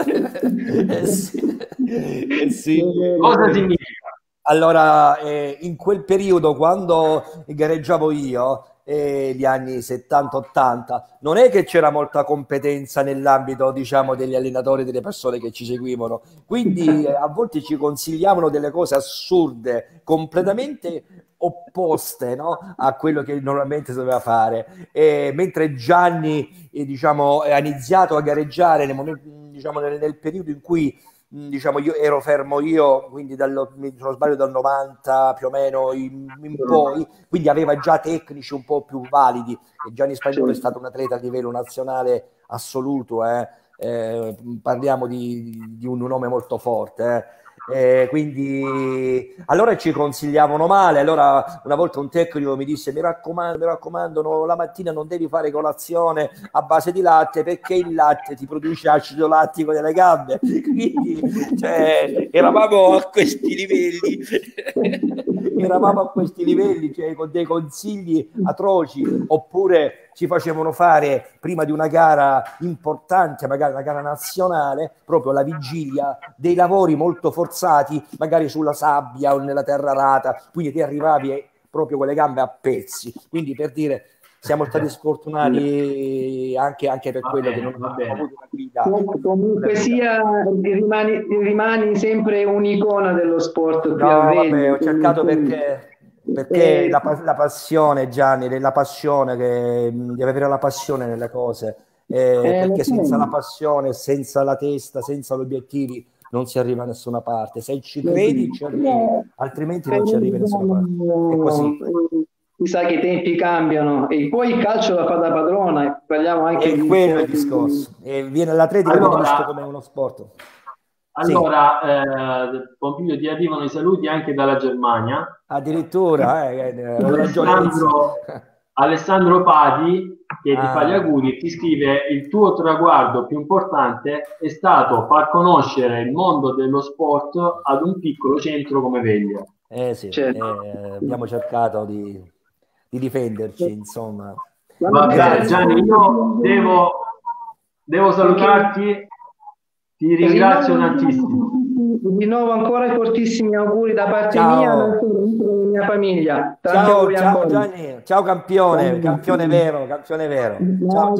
Sì. Cosa significa? Allora, in quel periodo, quando gareggiavo io, gli anni 70-80, non è che c'era molta competenza nell'ambito, diciamo, degli allenatori, delle persone che ci seguivano, quindi a volte ci consigliavano delle cose assurde, completamente opposte, no, a quello che normalmente si doveva fare. Mentre Gianni diciamo, ha iniziato a gareggiare nel momento, diciamo, nel periodo in cui diciamo io ero fermo, quindi se non sbaglio dal 90 più o meno in poi, quindi aveva già tecnici un po' più validi, e Gianni Spagnolo è stato un atleta a livello nazionale assoluto, parliamo di un nome molto forte, quindi allora ci consigliavano male. Allora una volta un tecnico mi disse: mi raccomando, no, la mattina non devi fare colazione a base di latte, perché il latte ti produce acido lattico nelle gambe. Quindi cioè, eravamo a questi livelli, cioè, con dei consigli atroci. Oppure ci facevano fare prima di una gara importante, magari una gara nazionale, proprio la vigilia, dei lavori molto forzati, magari sulla sabbia o nella terra arata, quindi ti arrivavi proprio con le gambe a pezzi. Quindi, per dire, siamo stati sfortunati anche per quello che non abbiamo avuto una guida. Comunque sia, rimani sempre un'icona dello sport. No, vabbè, ho cercato perché la passione, Gianni, la passione, devi avere la passione nelle cose, perché senza la passione, senza la testa, senza gli obiettivi non si arriva a nessuna parte. Se ci credi ci arrivi, altrimenti non ci arrivi a nessuna parte. È così. Si sa che i tempi cambiano e poi il calcio la fa da padrona, parliamo anche di quello il discorso, e viene l'atletica visto come uno sport. Allora, Pompiglio, ti arrivano i saluti anche dalla Germania. Addirittura, Alessandro Padi, che ti fa gli auguri, ti scrive: il tuo traguardo più importante è stato far conoscere il mondo dello sport ad un piccolo centro come Veglio. Sì, abbiamo cercato di difenderci, insomma. Vabbè, Gianni, io devo salutarti. Ti ringrazio tantissimo. Di nuovo ancora i fortissimi auguri da parte mia e della mia famiglia. Ciao Gianni, ciao campione vero. Ciao.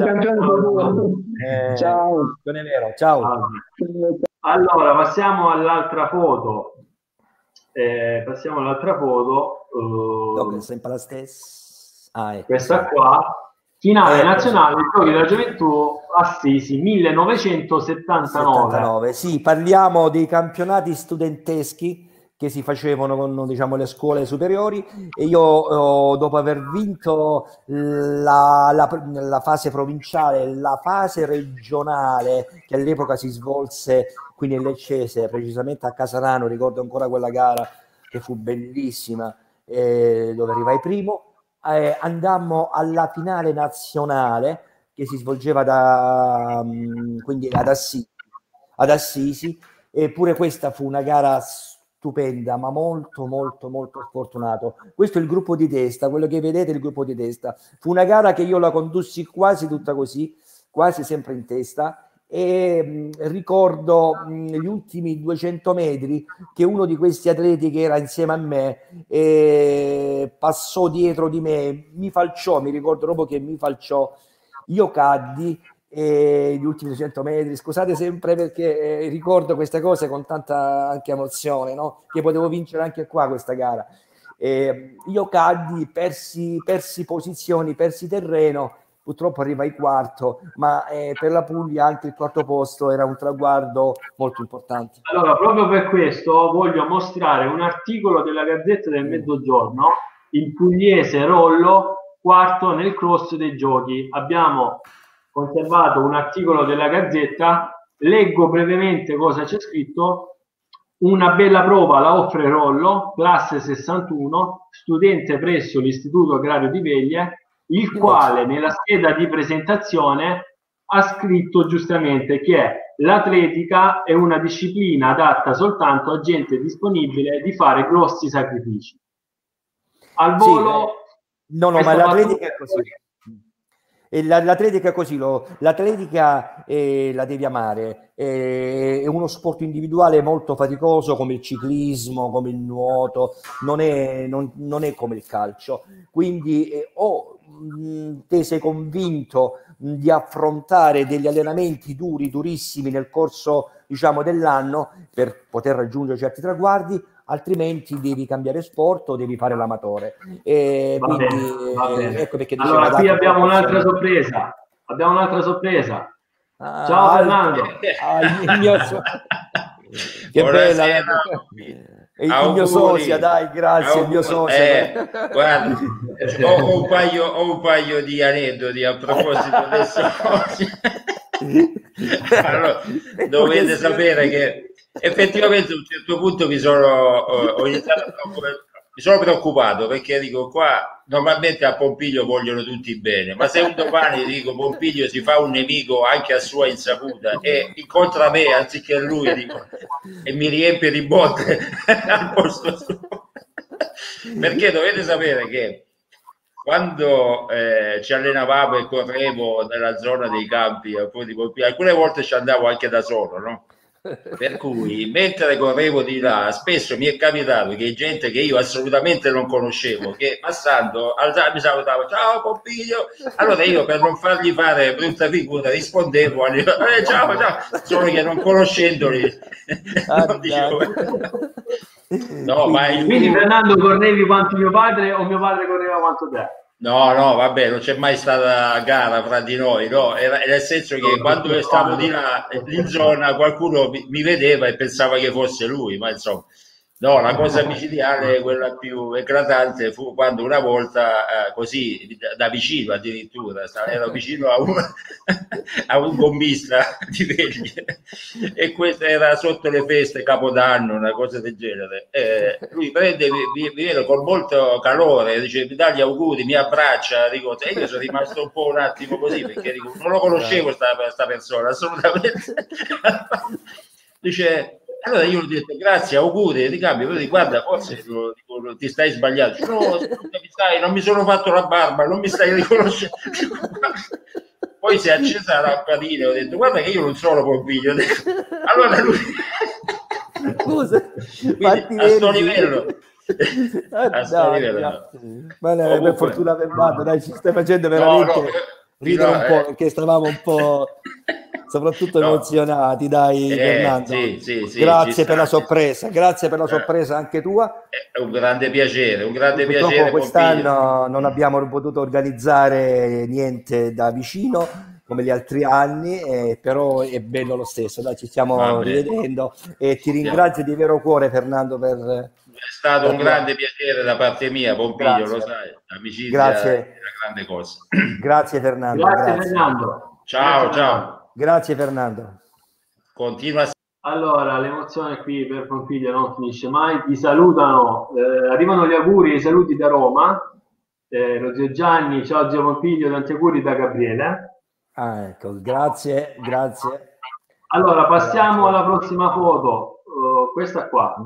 Campione vero, ciao. Allora, passiamo all'altra foto. Sempre la stessa. Ecco. Questa qua. Finale nazionale dei Giochi della Gioventù Assisi 1979. Sì, parliamo dei campionati studenteschi che si facevano con, diciamo, le scuole superiori, e io dopo aver vinto la fase provinciale, la fase regionale, che all'epoca si svolse qui nel Leccese, precisamente a Casarano, ricordo ancora quella gara che fu bellissima, dove arrivai primo. Andammo alla finale nazionale che si svolgeva quindi ad Assisi, e pure questa fu una gara stupenda, ma molto sfortunato. Questo è il gruppo di testa, quello che vedete è il gruppo di testa. Fu una gara che io la condussi quasi tutta così, quasi sempre in testa, e ricordo negli ultimi 200 metri che uno di questi atleti che era insieme a me passò dietro di me, mi falciò, mi ricordo proprio che mi falciò, io caddi gli ultimi 200 metri, scusate sempre perché ricordo queste cose con tanta anche emozione, no? Che potevo vincere anche qua questa gara. Io caddi, persi posizioni, persi terreno. Purtroppo arrivai quarto, ma per la Puglia anche il quarto posto era un traguardo molto importante. Allora, proprio per questo voglio mostrare un articolo della Gazzetta del Mezzogiorno il pugliese Rollo, quarto nel cross dei giochi. Abbiamo conservato un articolo della Gazzetta, leggo brevemente cosa c'è scritto. Una bella prova la offre Rollo, classe 61, studente presso l'Istituto Agrario di Veglie, il quale nella scheda di presentazione ha scritto giustamente che l'atletica è una disciplina adatta soltanto a gente disponibile di fare grossi sacrifici. Al volo... Sì, no, ma l'atletica è così. E l'atletica è così, l'atletica la devi amare, è uno sport individuale molto faticoso come il ciclismo, come il nuoto, non è come il calcio, quindi te sei convinto di affrontare degli allenamenti durissimi nel corso, diciamo, dell'anno per poter raggiungere certi traguardi, altrimenti devi cambiare sport o devi fare l'amatore. Va bene. Ecco perché allora qui abbiamo un'altra sorpresa. Ciao Fernando. Il mio che bella il mio sosia, dai, grazie, il mio sosia. Guarda, ho un paio di aneddoti a proposito del sosia. Allora, dovete sapere che effettivamente a un certo punto mi sono preoccupato, perché dico, qua normalmente a Pompilio vogliono tutti bene, ma se un domani dico Pompilio si fa un nemico anche a sua insaputa e incontra me anziché lui, dico, e mi riempie di botte al posto suo, perché dovete sapere che quando ci allenavamo e correvo nella zona dei campi di Pompilio, alcune volte ci andavo anche da solo, no? Per cui mentre correvo di là spesso mi è capitato che gente che io assolutamente non conoscevo, che passando mi salutava, ciao Pompilio, allora io per non fargli fare brutta figura rispondevo ciao, solo che non conoscendoli non dicevo. No, ma quindi Fernando correvi quanto mio padre o mio padre correva quanto te? No, vabbè, non c'è mai stata gara fra di noi, no? Era nel senso che quando stavo di là in zona qualcuno mi vedeva e pensava che fosse lui, ma insomma, no, la cosa micidiale, quella più eclatante, fu quando una volta, così da vicino addirittura, ero vicino a un gommista di Veglie, e questo era sotto le feste, Capodanno, una cosa del genere. Lui prende, mi viene con molto calore, dice, mi dà gli auguri, mi abbraccia, dico, e io sono rimasto un po' un attimo così, perché dico, non lo conoscevo sta persona, assolutamente. Dice... Allora io ho detto grazie, auguri, di cambio, però guarda, forse ti stai sbagliando. No, non mi sono fatto la barba, non mi stai riconoscendo. Poi si è accesa la lampadina, ho detto guarda che io non sono Pompilio. Allora lui... Scusa, quindi, a sto livello. Per fortuna Fernando, dai, ci stai facendo veramente ridere un po', perché stavamo un po'... soprattutto emozionati, dai Fernando. Sì, grazie per la sorpresa, anche tua. È un grande piacere, Purtroppo quest'anno non abbiamo potuto organizzare niente da vicino come gli altri anni, però è bello lo stesso, dai, ci stiamo rivedendo e ti ringrazio di vero cuore, Fernando, è stato un grande piacere da parte mia, Pompilio, lo sai, l'amicizia è una grande cosa. Grazie Fernando. Grazie Fernando. Ciao. Grazie Fernando. Continua. Allora, l'emozione qui per Pompilio non finisce mai. Vi salutano, arrivano gli auguri e i saluti da Roma. Lo zio Gianni, ciao zio Pompilio, tanti auguri da Gabriele. Ecco, grazie. Allora, passiamo alla prossima foto, questa qua.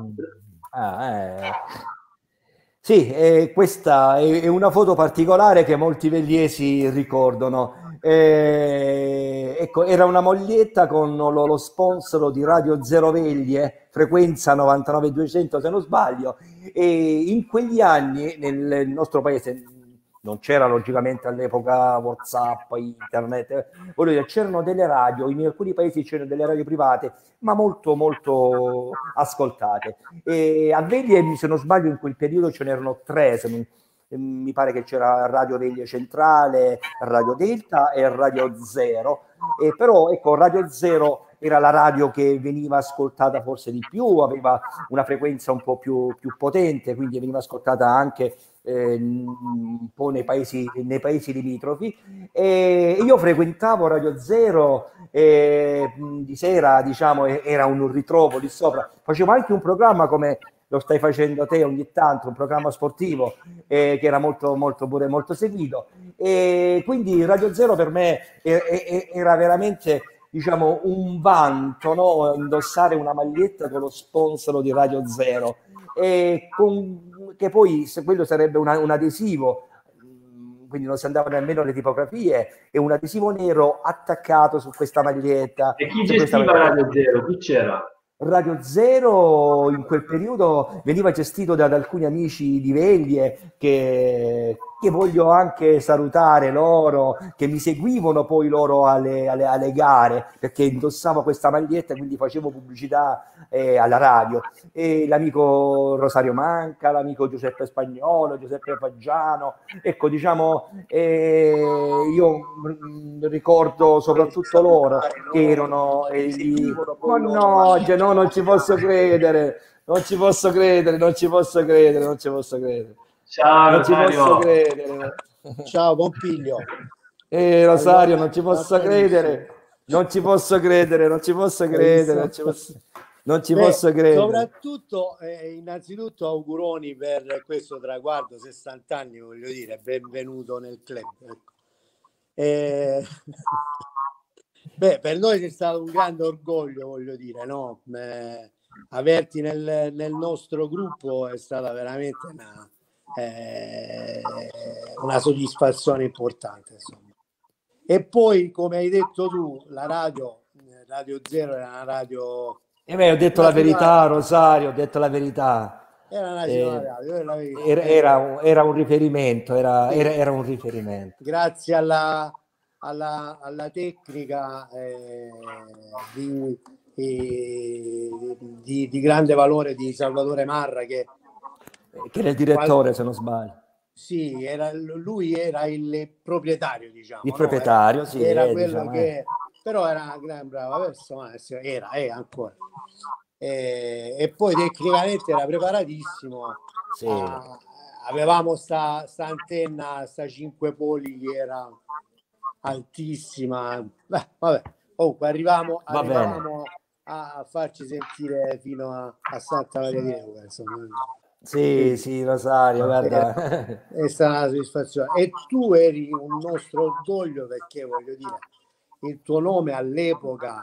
Sì, questa è una foto particolare che molti vegliesi ricordano. Ecco, era una moglietta con lo sponsor di Radio Zero Veglie, frequenza 99200 se non sbaglio, e in quegli anni nel nostro paese non c'era logicamente all'epoca WhatsApp, internet, voglio dire, c'erano delle radio, in alcuni paesi c'erano delle radio private, ma molto molto ascoltate, e a Veglie, se non sbaglio, in quel periodo ce n'erano 3, mi pare che c'era Radio Veglie Centrale, Radio Delta e Radio Zero, però ecco, Radio Zero era la radio che veniva ascoltata forse di più, aveva una frequenza un po' più potente, quindi veniva ascoltata anche un po' nei paesi limitrofi, e io frequentavo Radio Zero di sera, diciamo, era un ritrovo lì sopra. Facevo anche un programma come lo stai facendo te ogni tanto, un programma sportivo che era pure molto seguito, e quindi Radio Zero per me era veramente, diciamo, un vanto, no? Indossare una maglietta con lo sponsor di Radio Zero, che poi se quello sarebbe un adesivo, quindi non si andava nemmeno le tipografie, e un adesivo nero attaccato su questa maglietta. E chi gestiva Radio Zero? Chi c'era? Radio Zero in quel periodo veniva gestito da alcuni amici di Veglie che voglio anche salutare, loro che mi seguivano poi loro alle gare, perché indossavo questa maglietta e quindi facevo pubblicità alla radio, e l'amico Rosario Manca, l'amico Giuseppe Spagnolo, Giuseppe Paggiano, ecco, diciamo, io ricordo soprattutto loro che erano mannaggia, no, non ci posso credere, non ci posso credere. Ciao, Non ci Rosario. posso credere. Ciao Pompiglio. Rosario, non ci posso credere. Non ci posso credere. Soprattutto, innanzitutto auguroni per questo traguardo, 60 anni, voglio dire, benvenuto nel club. Beh, per noi è stato un grande orgoglio, voglio dire, no? Averti nel nostro gruppo è stata veramente una soddisfazione importante, insomma. E poi, come hai detto tu, la Radio Zero era una radio... ho detto la verità, Rosario, ho detto la verità. Era una radio, era un riferimento, era un riferimento. Grazie alla tecnica di grande valore di Salvatore Marra, che era il direttore, se non sbaglio. Sì, lui era il proprietario, diciamo. Il proprietario, no? sì. Era quello diciamo, che... Però era una gran brava persona, è ancora. E poi tecnicamente era preparatissimo. Sì. Avevamo sta antenna, sta 5 poli che era altissima. Beh, vabbè. Arrivavamo a farci sentire fino a Santa Maria di Leuca, insomma. Sì, Rosario, guarda. È stata una soddisfazione. E tu eri un nostro orgoglio, perché, voglio dire, il tuo nome all'epoca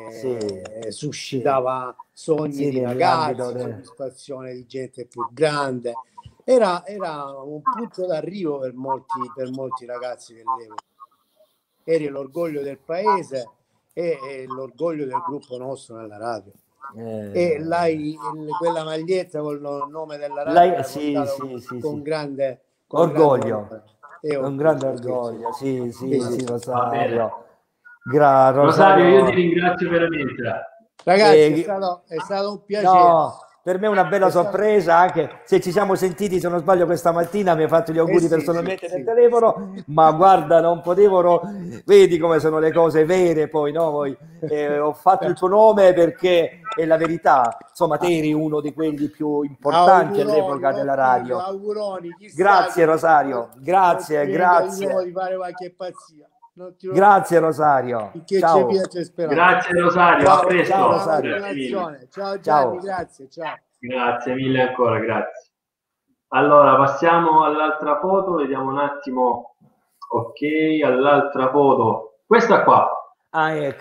suscitava sogni di ragazzi, soddisfazione di gente più grande. Era un punto d'arrivo per molti ragazzi dell'epoca. Eri l'orgoglio del paese e l'orgoglio del gruppo nostro nella radio. E quella maglietta con il nome della radio con grande orgoglio. Con grande orgoglio, sì, Rosario. Rosario, io ti ringrazio veramente. Ragazzi, è stato un piacere. No, per me è una bella sorpresa, anche se ci siamo sentiti, se non sbaglio, questa mattina, mi ha fatto gli auguri personalmente nel telefono, ma guarda, non potevo, vedi come sono le cose vere poi, no? Ho fatto il tuo nome perché è la verità, insomma, te eri uno di quelli più importanti all'epoca della radio. Grazie Rosario, grazie. Di fare qualche pazzia. Grazie Rosario. Ciao. Grazie Rosario, a presto. Ciao Rosario. Ciao Gianni, grazie. Ciao. Grazie mille ancora, grazie. Allora, passiamo all'altra foto, vediamo un attimo. Ok, all'altra foto. Questa qua. Ecco,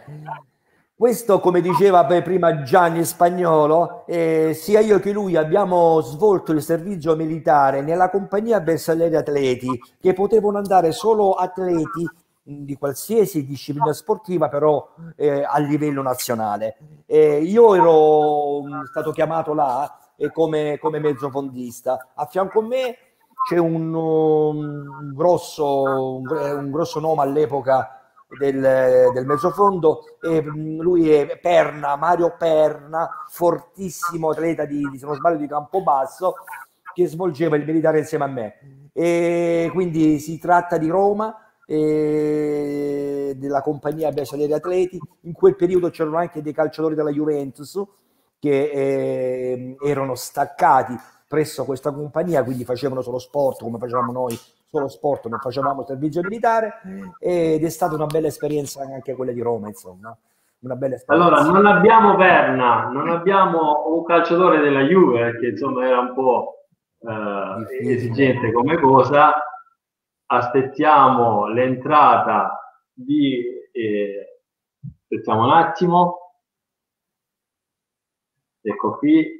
Questo, come diceva prima Gianni Spagnolo, sia io che lui abbiamo svolto il servizio militare nella compagnia Bersaglieri Atleti, che potevano andare solo atleti di qualsiasi disciplina sportiva, però a livello nazionale. Io ero stato chiamato là come mezzofondista. A fianco a me c'è un grosso nome all'epoca del mezzofondo, e lui è Mario Perna, fortissimo atleta se non sbaglio di Campobasso, che svolgeva il militare insieme a me. E quindi si tratta di Roma, della compagnia Bersaglieri Atleti. In quel periodo c'erano anche dei calciatori della Juventus che erano staccati presso questa compagnia, quindi facevano solo sport come facevamo noi, solo sport, non facevamo servizio militare, ed è stata una bella esperienza anche quella di Roma, insomma. Una bella esperienza. Allora, non abbiamo Berna, non abbiamo un calciatore della Juve, che insomma era un po' esigente come cosa. Aspettiamo l'entrata di... aspettiamo un attimo. Ecco qui.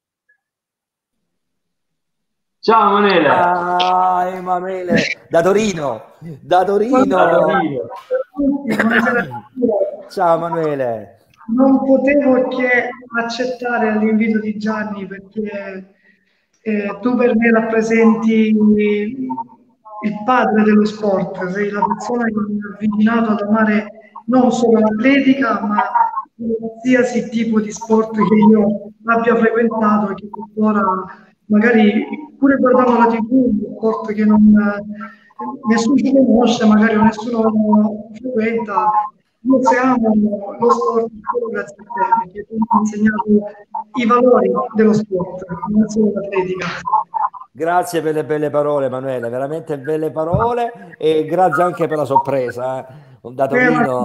Ciao Emanuele. Ah, Emanuele, da Torino. Da Torino. Da Torino. Ciao Emanuele. Non potevo che accettare l'invito di Gianni, perché tu per me rappresenti il padre dello sport, sei la persona che mi ha avvicinato ad amare non solo l'atletica, ma qualsiasi tipo di sport che io abbia frequentato e che tuttora magari pure guardando la TV, un sport che nessuno conosce, magari o nessuno frequenta. Io se amo lo sport solo grazie a te, perché tu mi hai insegnato i valori dello sport, non solo l'atletica. Grazie per le belle parole, Emanuele, veramente belle parole, e grazie anche per la sorpresa. Da Torino.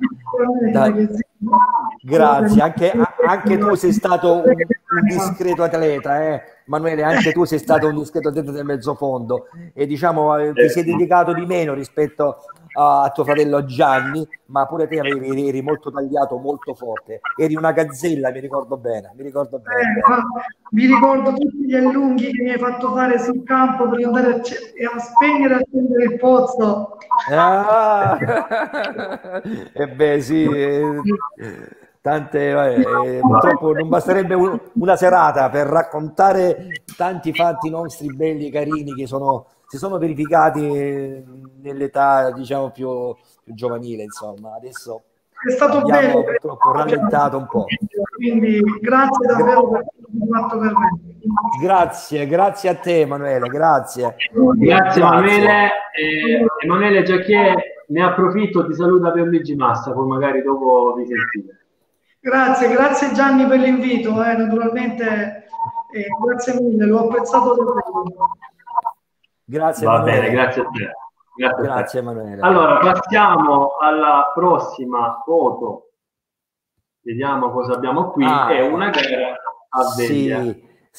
Grazie, anche tu sei stato un discreto atleta, Emanuele, anche tu sei stato un discreto atleta del mezzofondo, e diciamo ti sei dedicato di meno rispetto a tuo fratello Gianni, ma pure te eri molto tagliato, molto forte, eri una gazzella, mi ricordo bene. Mi ricordo tutti gli allunghi che mi hai fatto fare sul campo per andare a spegnere e accendere il pozzo. Beh sì, purtroppo non basterebbe una serata per raccontare tanti fatti nostri belli e carini che si sono verificati nell'età, diciamo, più giovanile, insomma. Adesso è stato bello, purtroppo rallentato un po'. Quindi grazie davvero per quello che hai fatto per me. Grazie a te, Emanuele, grazie. Grazie Emanuele. Emanuele Giacchier, ne approfitto, ti saluta per Luigi Massa, poi magari dopo vi sentite. Grazie Gianni per l'invito, naturalmente, grazie mille, l'ho apprezzato davvero. Grazie. Va Emanuele. bene, grazie a te. Grazie Emanuele. Allora, passiamo alla prossima foto. Vediamo cosa abbiamo qui. È una gara a veglia.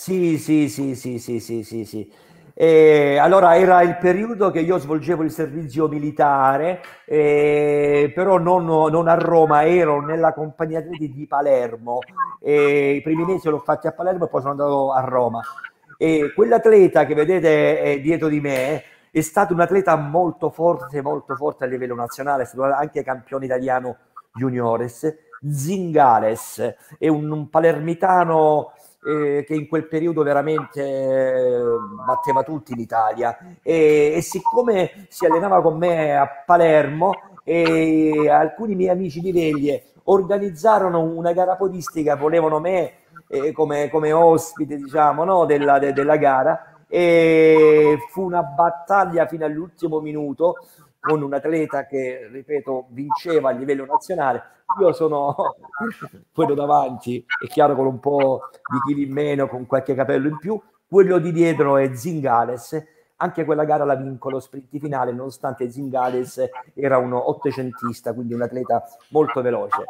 Sì. Allora, era il periodo che io svolgevo il servizio militare, però non a Roma, ero nella compagnia atleti di Palermo. I primi mesi l'ho fatti a Palermo e poi sono andato a Roma. E quell'atleta che vedete dietro di me è stato un atleta molto forte a livello nazionale, è stato anche campione italiano juniores. Zingales è un palermitano che in quel periodo veramente batteva tutti in Italia, e siccome si allenava con me a Palermo, e alcuni miei amici di Veglie organizzarono una gara podistica, volevano me come ospite, diciamo, no, della gara, e fu una battaglia fino all'ultimo minuto con un atleta che, ripeto, vinceva a livello nazionale. Io sono quello davanti, è chiaro, con un po' di chili in meno, con qualche capello in più. Quello di dietro è Zingales. Anche quella gara la vinco lo sprint finale, nonostante Zingales era un ottocentista, quindi un atleta molto veloce.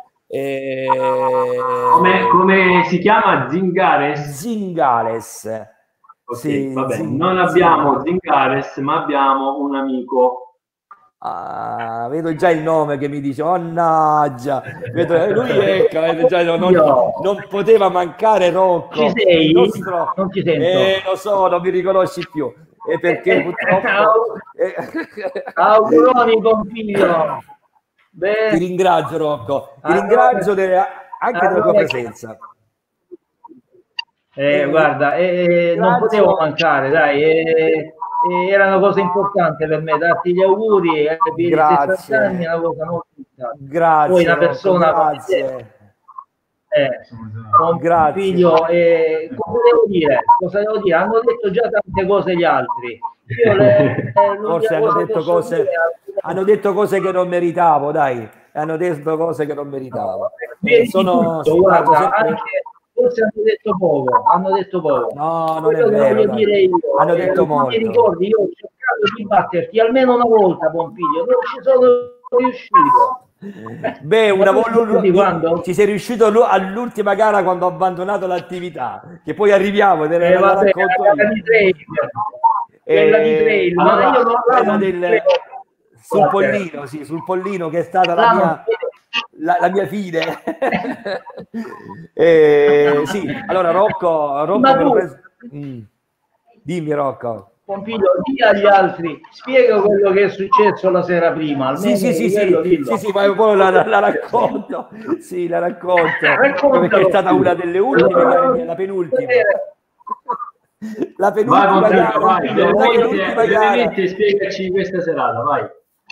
Come si chiama? Zingales. Okay, sì, vabbè, non abbiamo Zingales, ma abbiamo un amico. Vedo già il nome che mi dice, mannaggia, lui vedo già, non poteva mancare Rocco. Ci sei? Nostro, non ti sento. Lo so, non mi riconosci più, e perché purtroppo auguroni Pompiglio. Ti ringrazio Rocco, ti ringrazio anche della tua presenza. Guarda, non potevo mancare, dai, erano cose importanti per me, darti gli auguri, grazie. Anni, è una cosa molto importante. Grazie. Poi una persona grazie. Un figlio, cosa devo dire? Hanno detto già tante cose gli altri. Forse hanno detto cose che non meritavo, dai. Hanno detto cose che non meritavo. Guarda, anche forse hanno detto poco. No, non Quello è che vero. voglio dire io, Hanno detto tu molto. ti ricordi, io ho cercato di batterti almeno una volta, Pompiglio, non ci sono riuscito. Beh, una volta quando? ci sei riuscito all'ultima gara quando ho abbandonato l'attività, che poi arriviamo, te la Vabbè, racconto la gara di trail, quella di trail, allora, ma io non quella sul pollino, sì, sul pollino, che è stata la mia fine. Sì, allora Rocco Ma me l'ho tu- preso. Dimmi, Rocco. Pompiglio, di agli altri, spiega quello che è successo la sera prima, almeno Sì, ma poi la racconto. Sì, la racconto. Perché è stata una delle ultime, la penultima. La penultima gara. Vai, brevemente spiegaci questa serata, vai.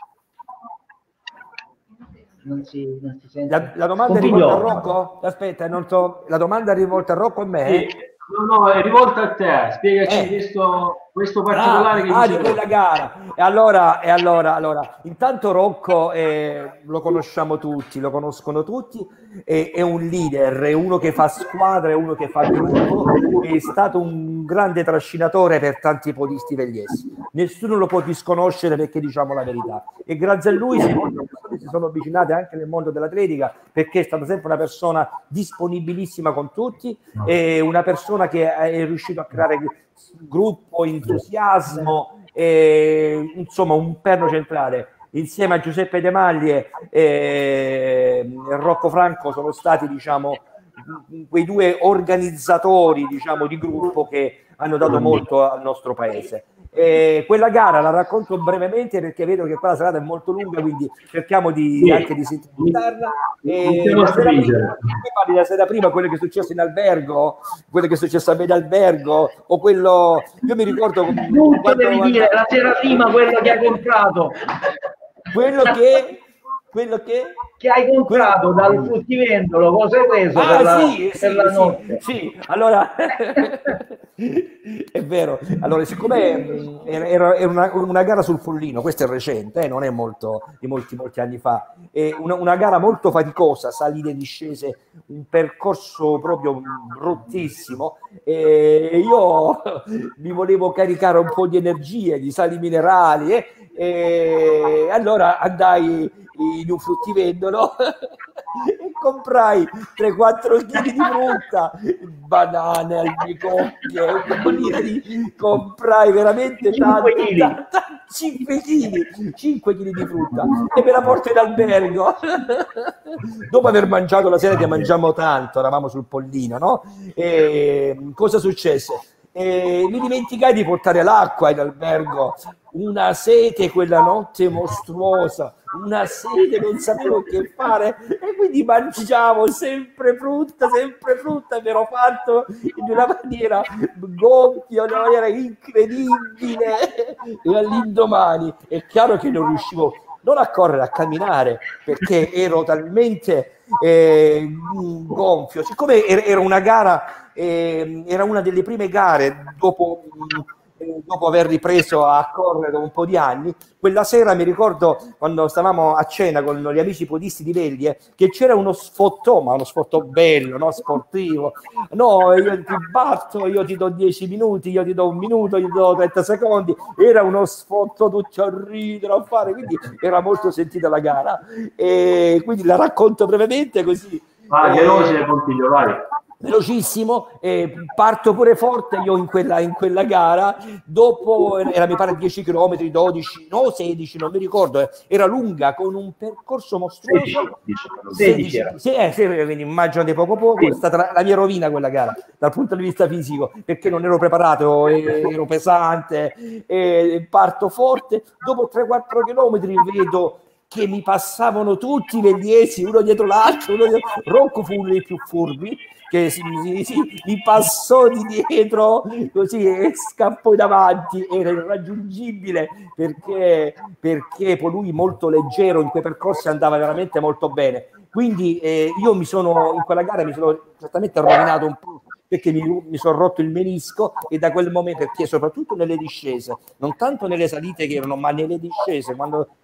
Non si sente. La domanda è rivolta a Rocco? Aspetta, non so, la domanda è rivolta a Rocco a me? Sì. No, è rivolta a te. Spiegaci questo particolare che di quella gara. E allora, intanto Rocco lo conosciamo tutti, lo conoscono tutti, è un leader, è uno che fa squadra, è uno che fa gruppo, è stato un grande trascinatore per tanti podisti vegliesi. Nessuno lo può disconoscere, perché diciamo la verità. E grazie a lui si sono avvicinate anche nel mondo dell'atletica, perché è stata sempre una persona disponibilissima con tutti, e una persona che è riuscito a creare gruppo, entusiasmo, insomma un perno centrale. Insieme a Giuseppe De Maglie e Rocco Franco sono stati, diciamo, quei due organizzatori, diciamo, di gruppo che hanno dato molto al nostro paese. Quella gara la racconto brevemente, perché vedo che qua la serata è molto lunga, quindi cerchiamo anche di sintetizzarla. Parli la sera prima, quello che è successo in albergo, quello che è successo a me in albergo, o quello, io mi ricordo devi dire la sera prima quello che hai comprato, quello che hai comprato dal fruttivendolo, cosa hai preso per la notte? Sì, allora è vero. Allora, siccome era una gara sul Pollino, questo è recente, non è molto di molti anni fa, è una gara molto faticosa, salite e discese, un percorso proprio bruttissimo, e io mi volevo caricare un po' di energie, di sali minerali, e allora andai in un fruttivendolo e comprai 3-4 kg di frutta, banane, albicocche, comprai veramente 5 kg di frutta, e me la porto in albergo dopo aver mangiato la sera, che mangiamo tanto, eravamo sul Pollino, no? E cosa successe? Mi dimenticai di portare l'acqua in albergo, una sete quella notte mostruosa, una sete, non sapevo che fare, e quindi mangiavo sempre frutta, mi ero fatto in una maniera gonfia, in una maniera incredibile, e all'indomani è chiaro che non riuscivo non a correre, a camminare, perché ero talmente gonfio. Siccome era una gara, era una delle prime gare dopo aver ripreso a correre dopo un po' di anni, quella sera mi ricordo, quando stavamo a cena con gli amici podisti di Veglie, che c'era uno sfottò, ma uno sfottò bello, no? Sportivo. No, io ti batto, io ti do 10 minuti, io ti do 1 minuto, io ti do 30 secondi. Era uno sfottò, tutti a ridere, a fare, quindi era molto sentita la gara. E quindi la racconto brevemente così. Vai, veloce, Pompiglio, vai. Velocissimo, parto pure forte io in quella gara. Dopo era, mi pare, 10 km, 12, no 16, non mi ricordo, era lunga, con un percorso mostruoso. 16 quindi immaginate poco, è stata la mia rovina quella gara dal punto di vista fisico, perché non ero preparato, ero pesante, parto forte, dopo 3-4 km vedo che mi passavano tutti i vegliesi uno dietro l'altro, Rocco fu uno dei più furbi, che mi passò di dietro così e scappò davanti, era irraggiungibile, perché poi lui, molto leggero in quei percorsi, andava veramente molto bene. Quindi io in quella gara mi sono certamente rovinato un po', perché mi sono rotto il menisco, e da quel momento, perché soprattutto nelle discese, non tanto nelle salite che erano, ma nelle discese, quando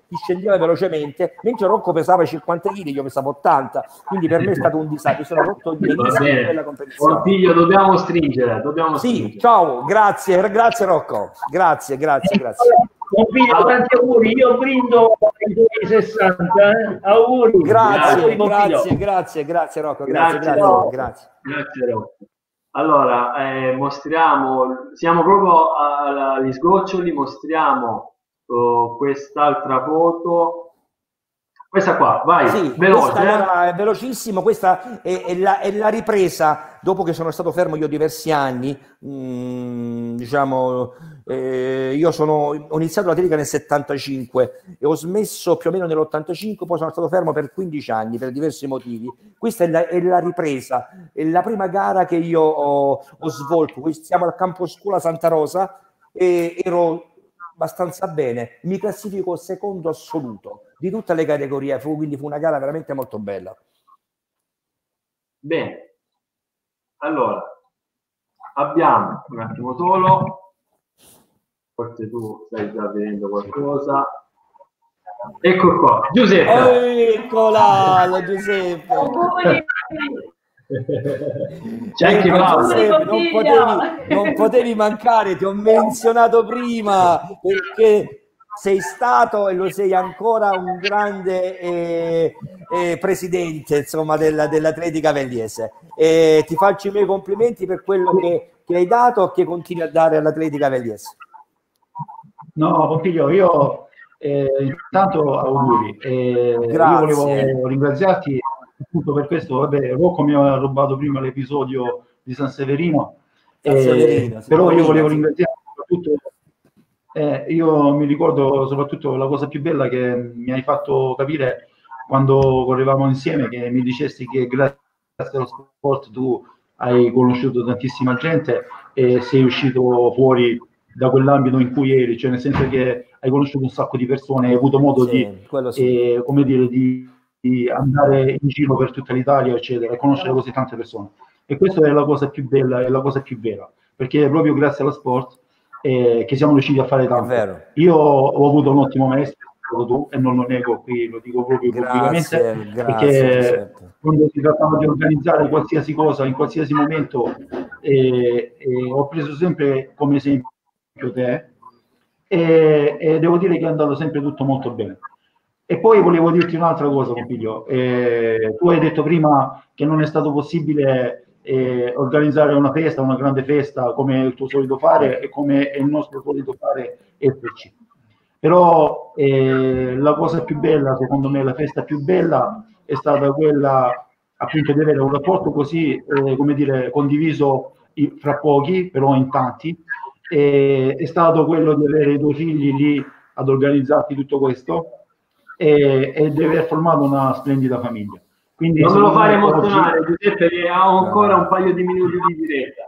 ti scendeva velocemente, mentre Rocco pesava 50 kg, io pesavo 80, quindi per me è stato un disagio, mi sono rotto il benissimo in quella competizione. Figlio, dobbiamo stringere, Sì, ciao, grazie Rocco, grazie. Figlio, tanti auguri, io brindo ai tuoi 60, auguri. Grazie Rocco, grazie. Rocco. Allora, mostriamo, siamo proprio agli sgoccioli, mostriamo quest'altra foto. Questa qua, vai, sì, veloce. Allora, è velocissimo, questa è la ripresa, dopo che sono stato fermo io diversi anni, diciamo, io ho iniziato l'atletica nel 75 e ho smesso più o meno nell'85, poi sono stato fermo per 15 anni per diversi motivi. Questa è la ripresa, è la prima gara che io ho svolto, siamo al campo scuola Santa Rosa e ero abbastanza bene, mi classifico secondo assoluto di tutte le categorie, quindi fu una gara veramente molto bella. Bene, allora abbiamo un attimo solo, forse tu stai già vedendo qualcosa, ecco qua, Giuseppe. Eccola, Giuseppe. C'è anche Giuseppe, non potevi mancare, ti ho menzionato prima perché sei stato e lo sei ancora un grande presidente, insomma, dell'Atletica Velliese. Ti faccio i miei complimenti per quello che hai dato e che continui a dare all'Atletica Velliese. No, Pompiglio, io intanto auguri. Io volevo ringraziarti appunto per questo. Vabbè, Rocco mi aveva rubato prima l'episodio di San Severino, però io volevo ringraziarti soprattutto. Io mi ricordo soprattutto la cosa più bella che mi hai fatto capire quando correvamo insieme, che mi dicesti che grazie allo sport tu hai conosciuto tantissima gente e sei uscito fuori da quell'ambito in cui eri, cioè nel senso che hai conosciuto un sacco di persone, hai avuto modo come dire, di andare in giro per tutta l'Italia, eccetera, e conoscere così tante persone. E questa è la cosa più bella, è la cosa più vera, perché è proprio grazie allo sport che siamo riusciti a fare tanto. Io ho avuto un ottimo maestro, tu, e non lo nego qui, lo dico proprio pubblicamente, perché quando si trattava di organizzare qualsiasi cosa in qualsiasi momento ho preso sempre come esempio te e devo dire che è andato sempre tutto molto bene. E poi volevo dirti un'altra cosa, Pompiglio. Tu hai detto prima che non è stato possibile organizzare una festa, una grande festa come il tuo solito fare e come è il nostro solito fare esserci. Però la cosa più bella, secondo me, la festa più bella è stata quella appunto di avere un rapporto così, come dire, condiviso fra pochi, però in tanti. È stato quello di avere i tuoi figli lì ad organizzarti tutto questo e di aver formato una splendida famiglia. Quindi, non me lo fare emozionare, Giuseppe, che ho ancora un paio di minuti di diretta.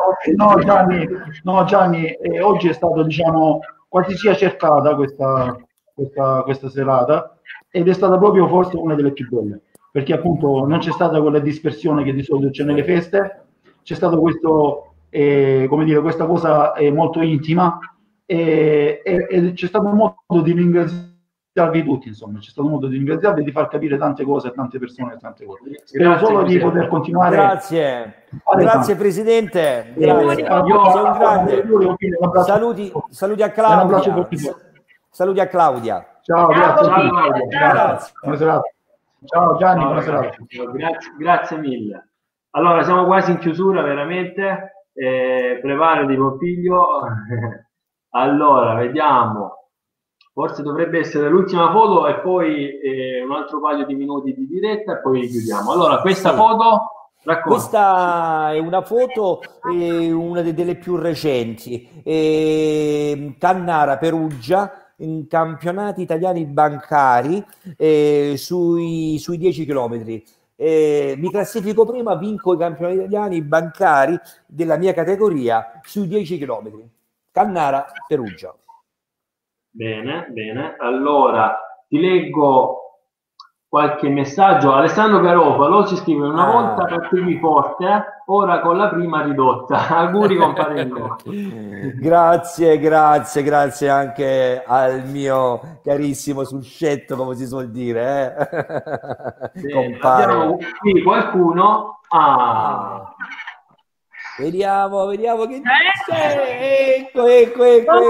No, Gianni, oggi è stato, diciamo, quasi sia cercata questa serata ed è stata proprio forse una delle più belle, perché appunto non c'è stata quella dispersione che di solito c'è nelle feste, c'è stato questo, come dire, questa cosa molto intima e c'è stato un modo di ringraziarvi tutti, insomma, c'è stato un modo di ringraziarvi e di far capire tante cose a tante persone e tante cose. Spero solo di poter continuare. Grazie Presidente, grazie. Io sei un grande. Saluti a Claudia. Saluti a Claudia. Ciao, grazie. Buonasera. Ciao Gianni, buonasera. Grazie mille. Allora, siamo quasi in chiusura, veramente. Preparati, Pompiglio. Allora, vediamo. Forse dovrebbe essere l'ultima foto e poi un altro paio di minuti di diretta e poi chiudiamo. Allora, questa foto, racconta. Questa è una foto, una delle più recenti. Cannara, Perugia, in campionati italiani bancari sui 10 chilometri. Mi classifico prima, vinco i campionati italiani bancari della mia categoria sui 10 chilometri. Cannara, Perugia. Bene, bene. Allora, ti leggo qualche messaggio. Alessandro Garofalo ci scrive: una volta partivi forte, ora con la prima ridotta. Auguri compare mio. Grazie anche al mio carissimo Suscetto, come si suol dire, abbiamo qui qualcuno. Vediamo che c'è. Ecco.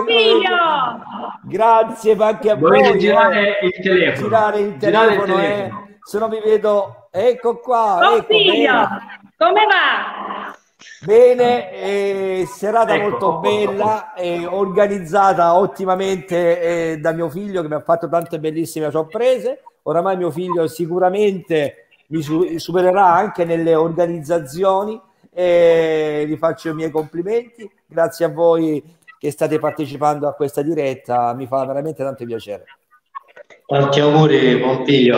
Grazie anche a voi. Dovete girare il telefono. Girare il telefono. Se no mi vedo. Ecco qua. Ecco, come va? Bene, serata molto bella, organizzata ottimamente da mio figlio, che mi ha fatto tante bellissime sorprese. Oramai mio figlio sicuramente mi supererà anche nelle organizzazioni, e vi faccio i miei complimenti. Grazie a voi che state partecipando a questa diretta, mi fa veramente tanto piacere. Tanti auguri, buon figlio.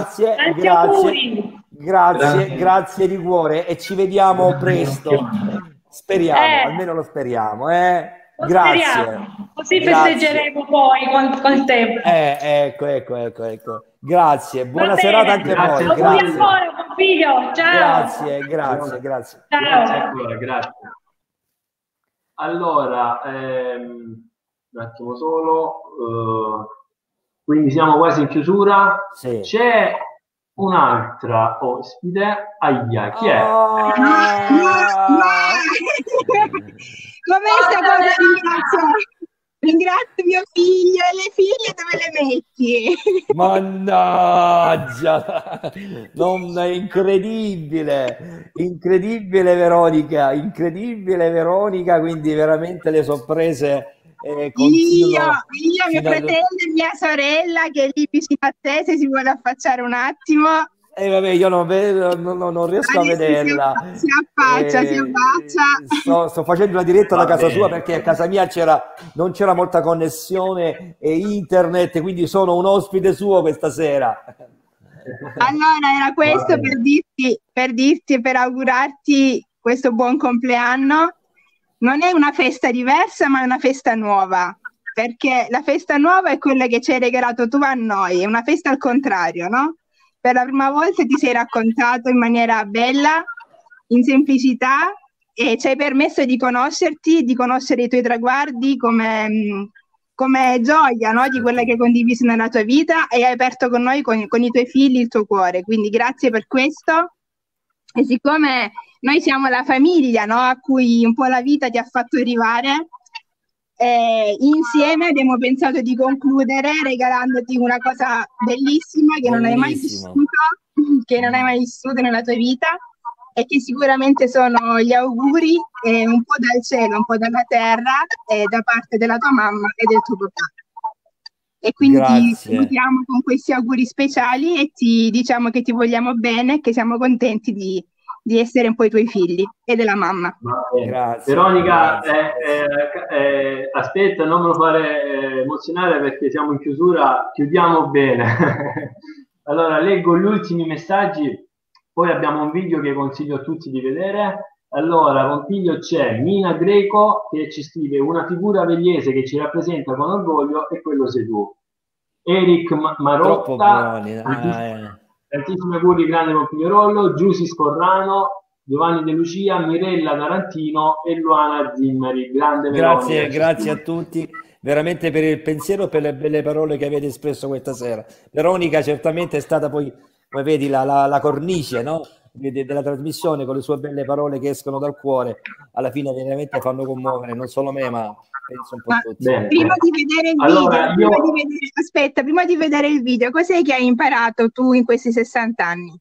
Grazie di cuore, e ci vediamo presto. Speriamo, almeno lo speriamo. Grazie. Speriamo. Così festeggeremo poi col tempo. Ecco. Grazie, buona serata anche a voi. Grazie ancora, buon figlio. Ciao. Grazie. Ciao. Grazie. Allora, un attimo solo. Quindi siamo quasi in chiusura. Sì. C'è un'altra ospite. Aia, chi è? Com'è sta cosa? Ringrazio mio figlio e le figlie, dove le metti? Mannaggia, è incredibile Veronica, quindi veramente le sorprese. Io, mio fratello e mia sorella, che è lì vicino a te, se si vuole affacciare un attimo. Vabbè, io non riesco a vederla. Si affaccia. Sto facendo una diretta da casa sua, perché a casa mia non c'era molta connessione e internet, quindi sono un ospite suo questa sera. Allora, era questo per dirti e per augurarti questo buon compleanno. Non è una festa diversa, ma è una festa nuova, perché la festa nuova è quella che ci hai regalato tu a noi, è una festa al contrario, no? Per la prima volta ti sei raccontato in maniera bella, in semplicità, e ci hai permesso di conoscerti, di conoscere i tuoi traguardi come gioia, no? Di quella che hai condiviso nella tua vita, e hai aperto con noi, con i tuoi figli, il tuo cuore. Quindi grazie per questo. E siccome noi siamo la famiglia, no? A cui un po' la vita ti ha fatto arrivare, insieme abbiamo pensato di concludere regalandoti una cosa bellissima che non hai mai vissuto nella tua vita, e che sicuramente sono gli auguri un po' dal cielo, un po' dalla terra, da parte della tua mamma e del tuo papà. E quindi ti salutiamo con questi auguri speciali e ti diciamo che ti vogliamo bene, che siamo contenti di essere un po' i tuoi figli e della mamma. Grazie. Veronica, aspetta, non me lo fare emozionare, perché siamo in chiusura, chiudiamo bene. Allora, leggo gli ultimi messaggi, poi abbiamo un video che consiglio a tutti di vedere. Allora, Pompiglio, c'è Mina Greco che ci scrive: una figura vegliese che ci rappresenta con orgoglio, e quello sei tu. Eric Marotta, tantissimi auguri, grande Pompigliarollo. Giussi Scorrano, Giovanni De Lucia, Mirella Tarantino e Luana Zimmeri. Grande Veronica. Grazie a tutti veramente per il pensiero e per le belle parole che avete espresso questa sera. Veronica certamente è stata poi, come vedi, la cornice, no? Della trasmissione, con le sue belle parole che escono dal cuore, alla fine veramente fanno commuovere non solo me, ma penso un po' tutti. Prima di vedere il video, prima di vedere il video, cos'è che hai imparato tu in questi 60 anni?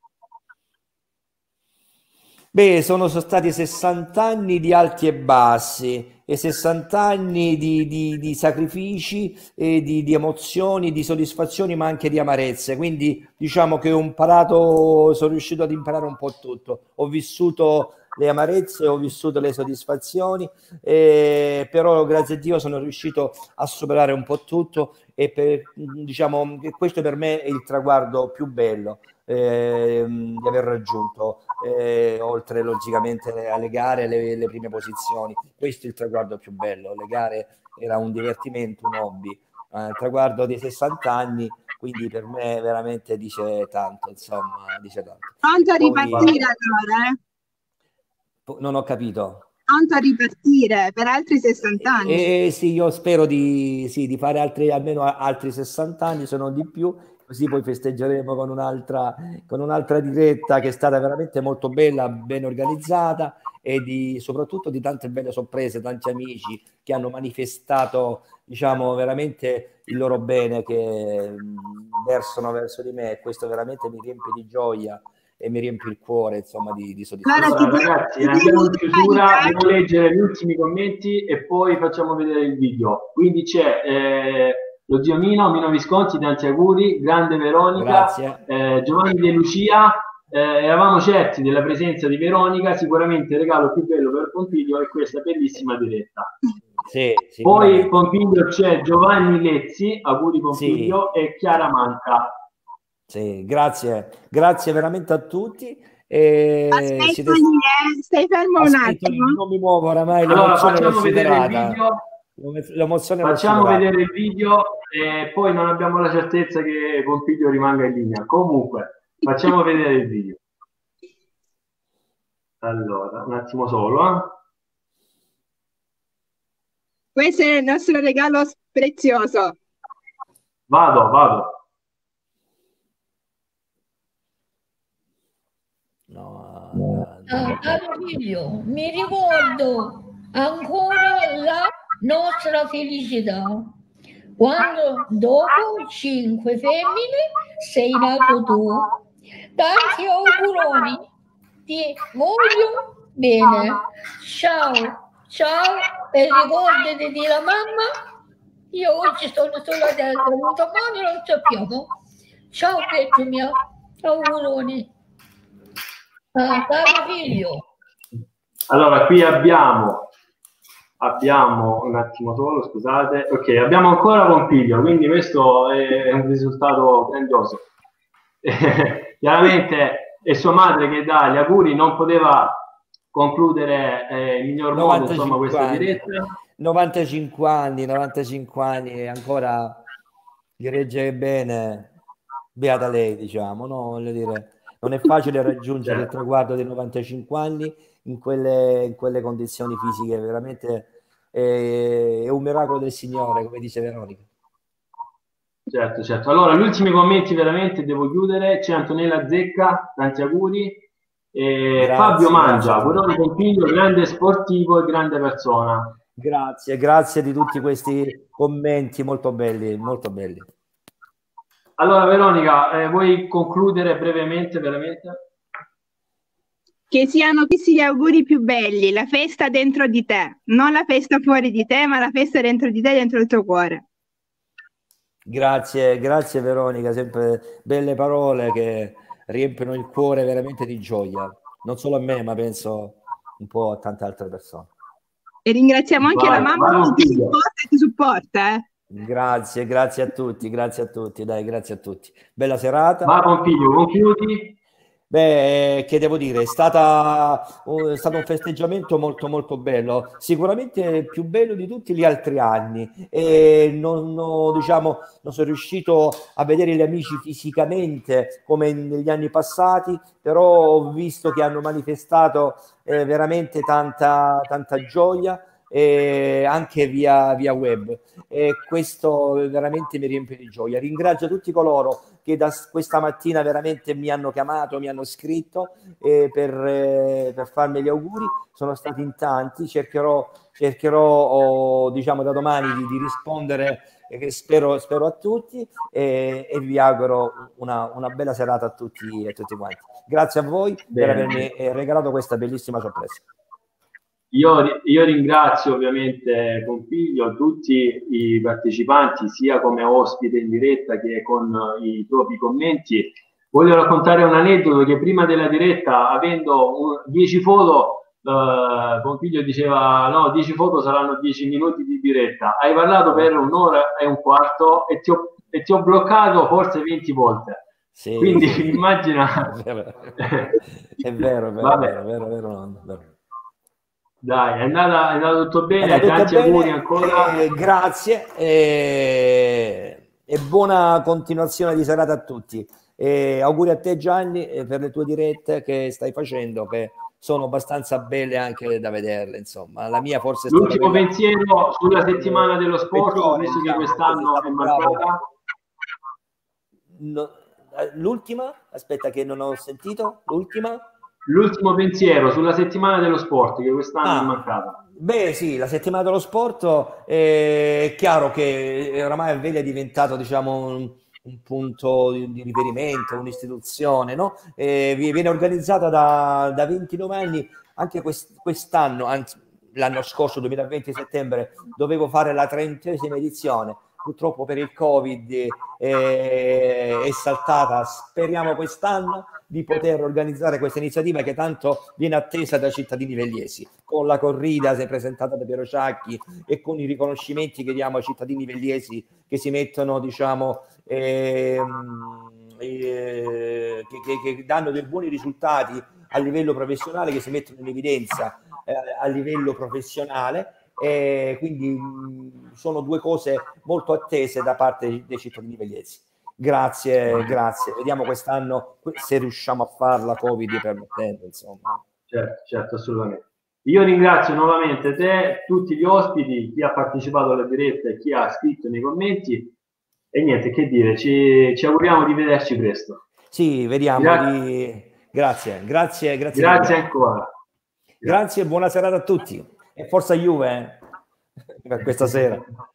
Beh, sono stati 60 anni di alti e bassi, e 60 anni di sacrifici e di emozioni, di soddisfazioni, ma anche di amarezze. Quindi diciamo che sono riuscito ad imparare un po' tutto. Ho vissuto le amarezze, ho vissuto le soddisfazioni, però grazie a Dio sono riuscito a superare un po' tutto, e diciamo che questo per me è il traguardo più bello. Di aver raggiunto, oltre logicamente alle gare, le prime posizioni. Questo è il traguardo più bello. Le gare era un divertimento, un hobby. Il traguardo dei 60 anni, quindi per me veramente dice tanto, insomma, dice tanto. Pronto a ripartire allora, Non ho capito. Pronto a ripartire per altri 60 anni. Sì, io spero di fare almeno altri 60 anni, se non di più, così poi festeggeremo con un'altra diretta che è stata veramente molto bella, ben organizzata, e soprattutto di tante belle sorprese, tanti amici che hanno manifestato, diciamo, veramente il loro bene, che versano verso di me, e questo veramente mi riempie di gioia e mi riempie il cuore, insomma, di soddisfazione. Allora, ragazzi, andiamo in chiusura, devo leggere gli ultimi commenti e poi facciamo vedere il video. Quindi c'è lo zio Mino Visconti, tanti auguri, grande Veronica, Giovanni De Lucia, eravamo certi della presenza di Veronica, sicuramente il regalo più bello per Pompiglio è questa bellissima diretta. Sì, poi Pompiglio c'è Giovanni Lezzi, auguri Pompiglio, e Chiara Manca. Sì, grazie veramente a tutti. Stai fermo un attimo. Non mi muovo oramai. Allora, facciamo vedere il video. Facciamo vedere il video e poi non abbiamo la certezza che Pompiglio rimanga in linea. Comunque, facciamo vedere il video. Allora, un attimo solo. Questo è il nostro regalo prezioso. Vado. Caro figlio, mi ricordo ancora la nostra felicità quando dopo 5 femmine sei nato tu. Tanti auguroni, ti voglio bene. Ciao e ricordati della mamma. Io oggi sono sulla terra, domani non sappiamo. Ciao Petro mio, auguroni. Caro figlio. Allora, qui abbiamo un attimo solo, scusate. Ok, abbiamo ancora Pompiglio, quindi questo è un risultato grandioso. Chiaramente è sua madre che dà gli auguri, non poteva concludere il miglior modo, insomma, questa diretta. 95 anni, ancora gli regge bene, beata lei, diciamo, no? Voglio dire, non è facile raggiungere il traguardo dei 95 anni in quelle condizioni fisiche, veramente è un miracolo del Signore, come dice Veronica. Certo. Allora, gli ultimi commenti veramente devo chiudere. C'è Antonella Zecca, tanti auguri. Fabio Mangia, auguroni Pompiglio, grande sportivo e grande persona. Grazie di tutti questi commenti molto belli, molto belli. Allora, Veronica, vuoi concludere brevemente, veramente? Che siano questi gli auguri più belli, la festa dentro di te, non la festa fuori di te, ma la festa dentro di te, dentro il tuo cuore. Grazie Veronica, sempre belle parole che riempiono il cuore veramente di gioia, non solo a me, ma penso un po' a tante altre persone. E ringraziamo anche la mamma che ti supporta. Grazie a tutti, dai, grazie a tutti. Bella serata. Va Pompiglio, concludi. Beh, che devo dire, è stato un festeggiamento molto molto bello, sicuramente più bello di tutti gli altri anni, e non sono riuscito a vedere gli amici fisicamente come negli anni passati, però ho visto che hanno manifestato veramente tanta gioia, anche via web, e questo veramente mi riempie di gioia. Ringrazio tutti coloro che da questa mattina veramente mi hanno chiamato, mi hanno scritto per farmi gli auguri. Sono stati in tanti, cercherò diciamo da domani di rispondere, spero a tutti, e vi auguro una bella serata a tutti quanti. Grazie a voi per avermi regalato questa bellissima sorpresa. Io ringrazio ovviamente Pompiglio, tutti i partecipanti, sia come ospite in diretta che con i propri commenti. Voglio raccontare un aneddoto che prima della diretta, avendo 10 foto, Pompiglio diceva no, 10 foto saranno 10 minuti di diretta. Hai parlato per 1 ora e un quarto e ti ho bloccato forse 20 volte. Sì, quindi immagina. È vero. Dai, è andato tutto bene, tanti auguri ancora. Grazie e buona continuazione di serata a tutti. Auguri a te Gianni per le tue dirette che stai facendo, che sono abbastanza belle anche da vederle, insomma. La mia forse è l'ultimo pensiero sulla settimana dello sport, visto che quest'anno è mancata. L'ultima? Aspetta che non ho sentito. L'ultimo pensiero sulla settimana dello sport che quest'anno è mancata. Beh sì, la settimana dello sport è chiaro che oramai è diventato, diciamo, un punto di riferimento, un'istituzione, no? Viene organizzata da 29 anni, anche quest'anno, anzi l'anno scorso, 2020 settembre, dovevo fare la 30ª edizione. Purtroppo per il Covid è saltata. Speriamo quest'anno di poter organizzare questa iniziativa che tanto viene attesa dai cittadini vegliesi, con la corrida presentata da Piero Ciacchi e con i riconoscimenti che diamo ai cittadini vegliesi che si mettono, diciamo, che danno dei buoni risultati a livello professionale, che si mettono in evidenza a livello professionale. Quindi sono due cose molto attese da parte dei cittadini vegliesi. Grazie. Vediamo quest'anno se riusciamo a farla, Covid permettendo, insomma. Certo, assolutamente. Io ringrazio nuovamente te, tutti gli ospiti, chi ha partecipato alla diretta e chi ha scritto nei commenti. E niente, che dire, ci auguriamo di vederci presto. Sì, vediamo. Grazie ancora. Grazie e buona serata a tutti. E forza Juve per questa sera.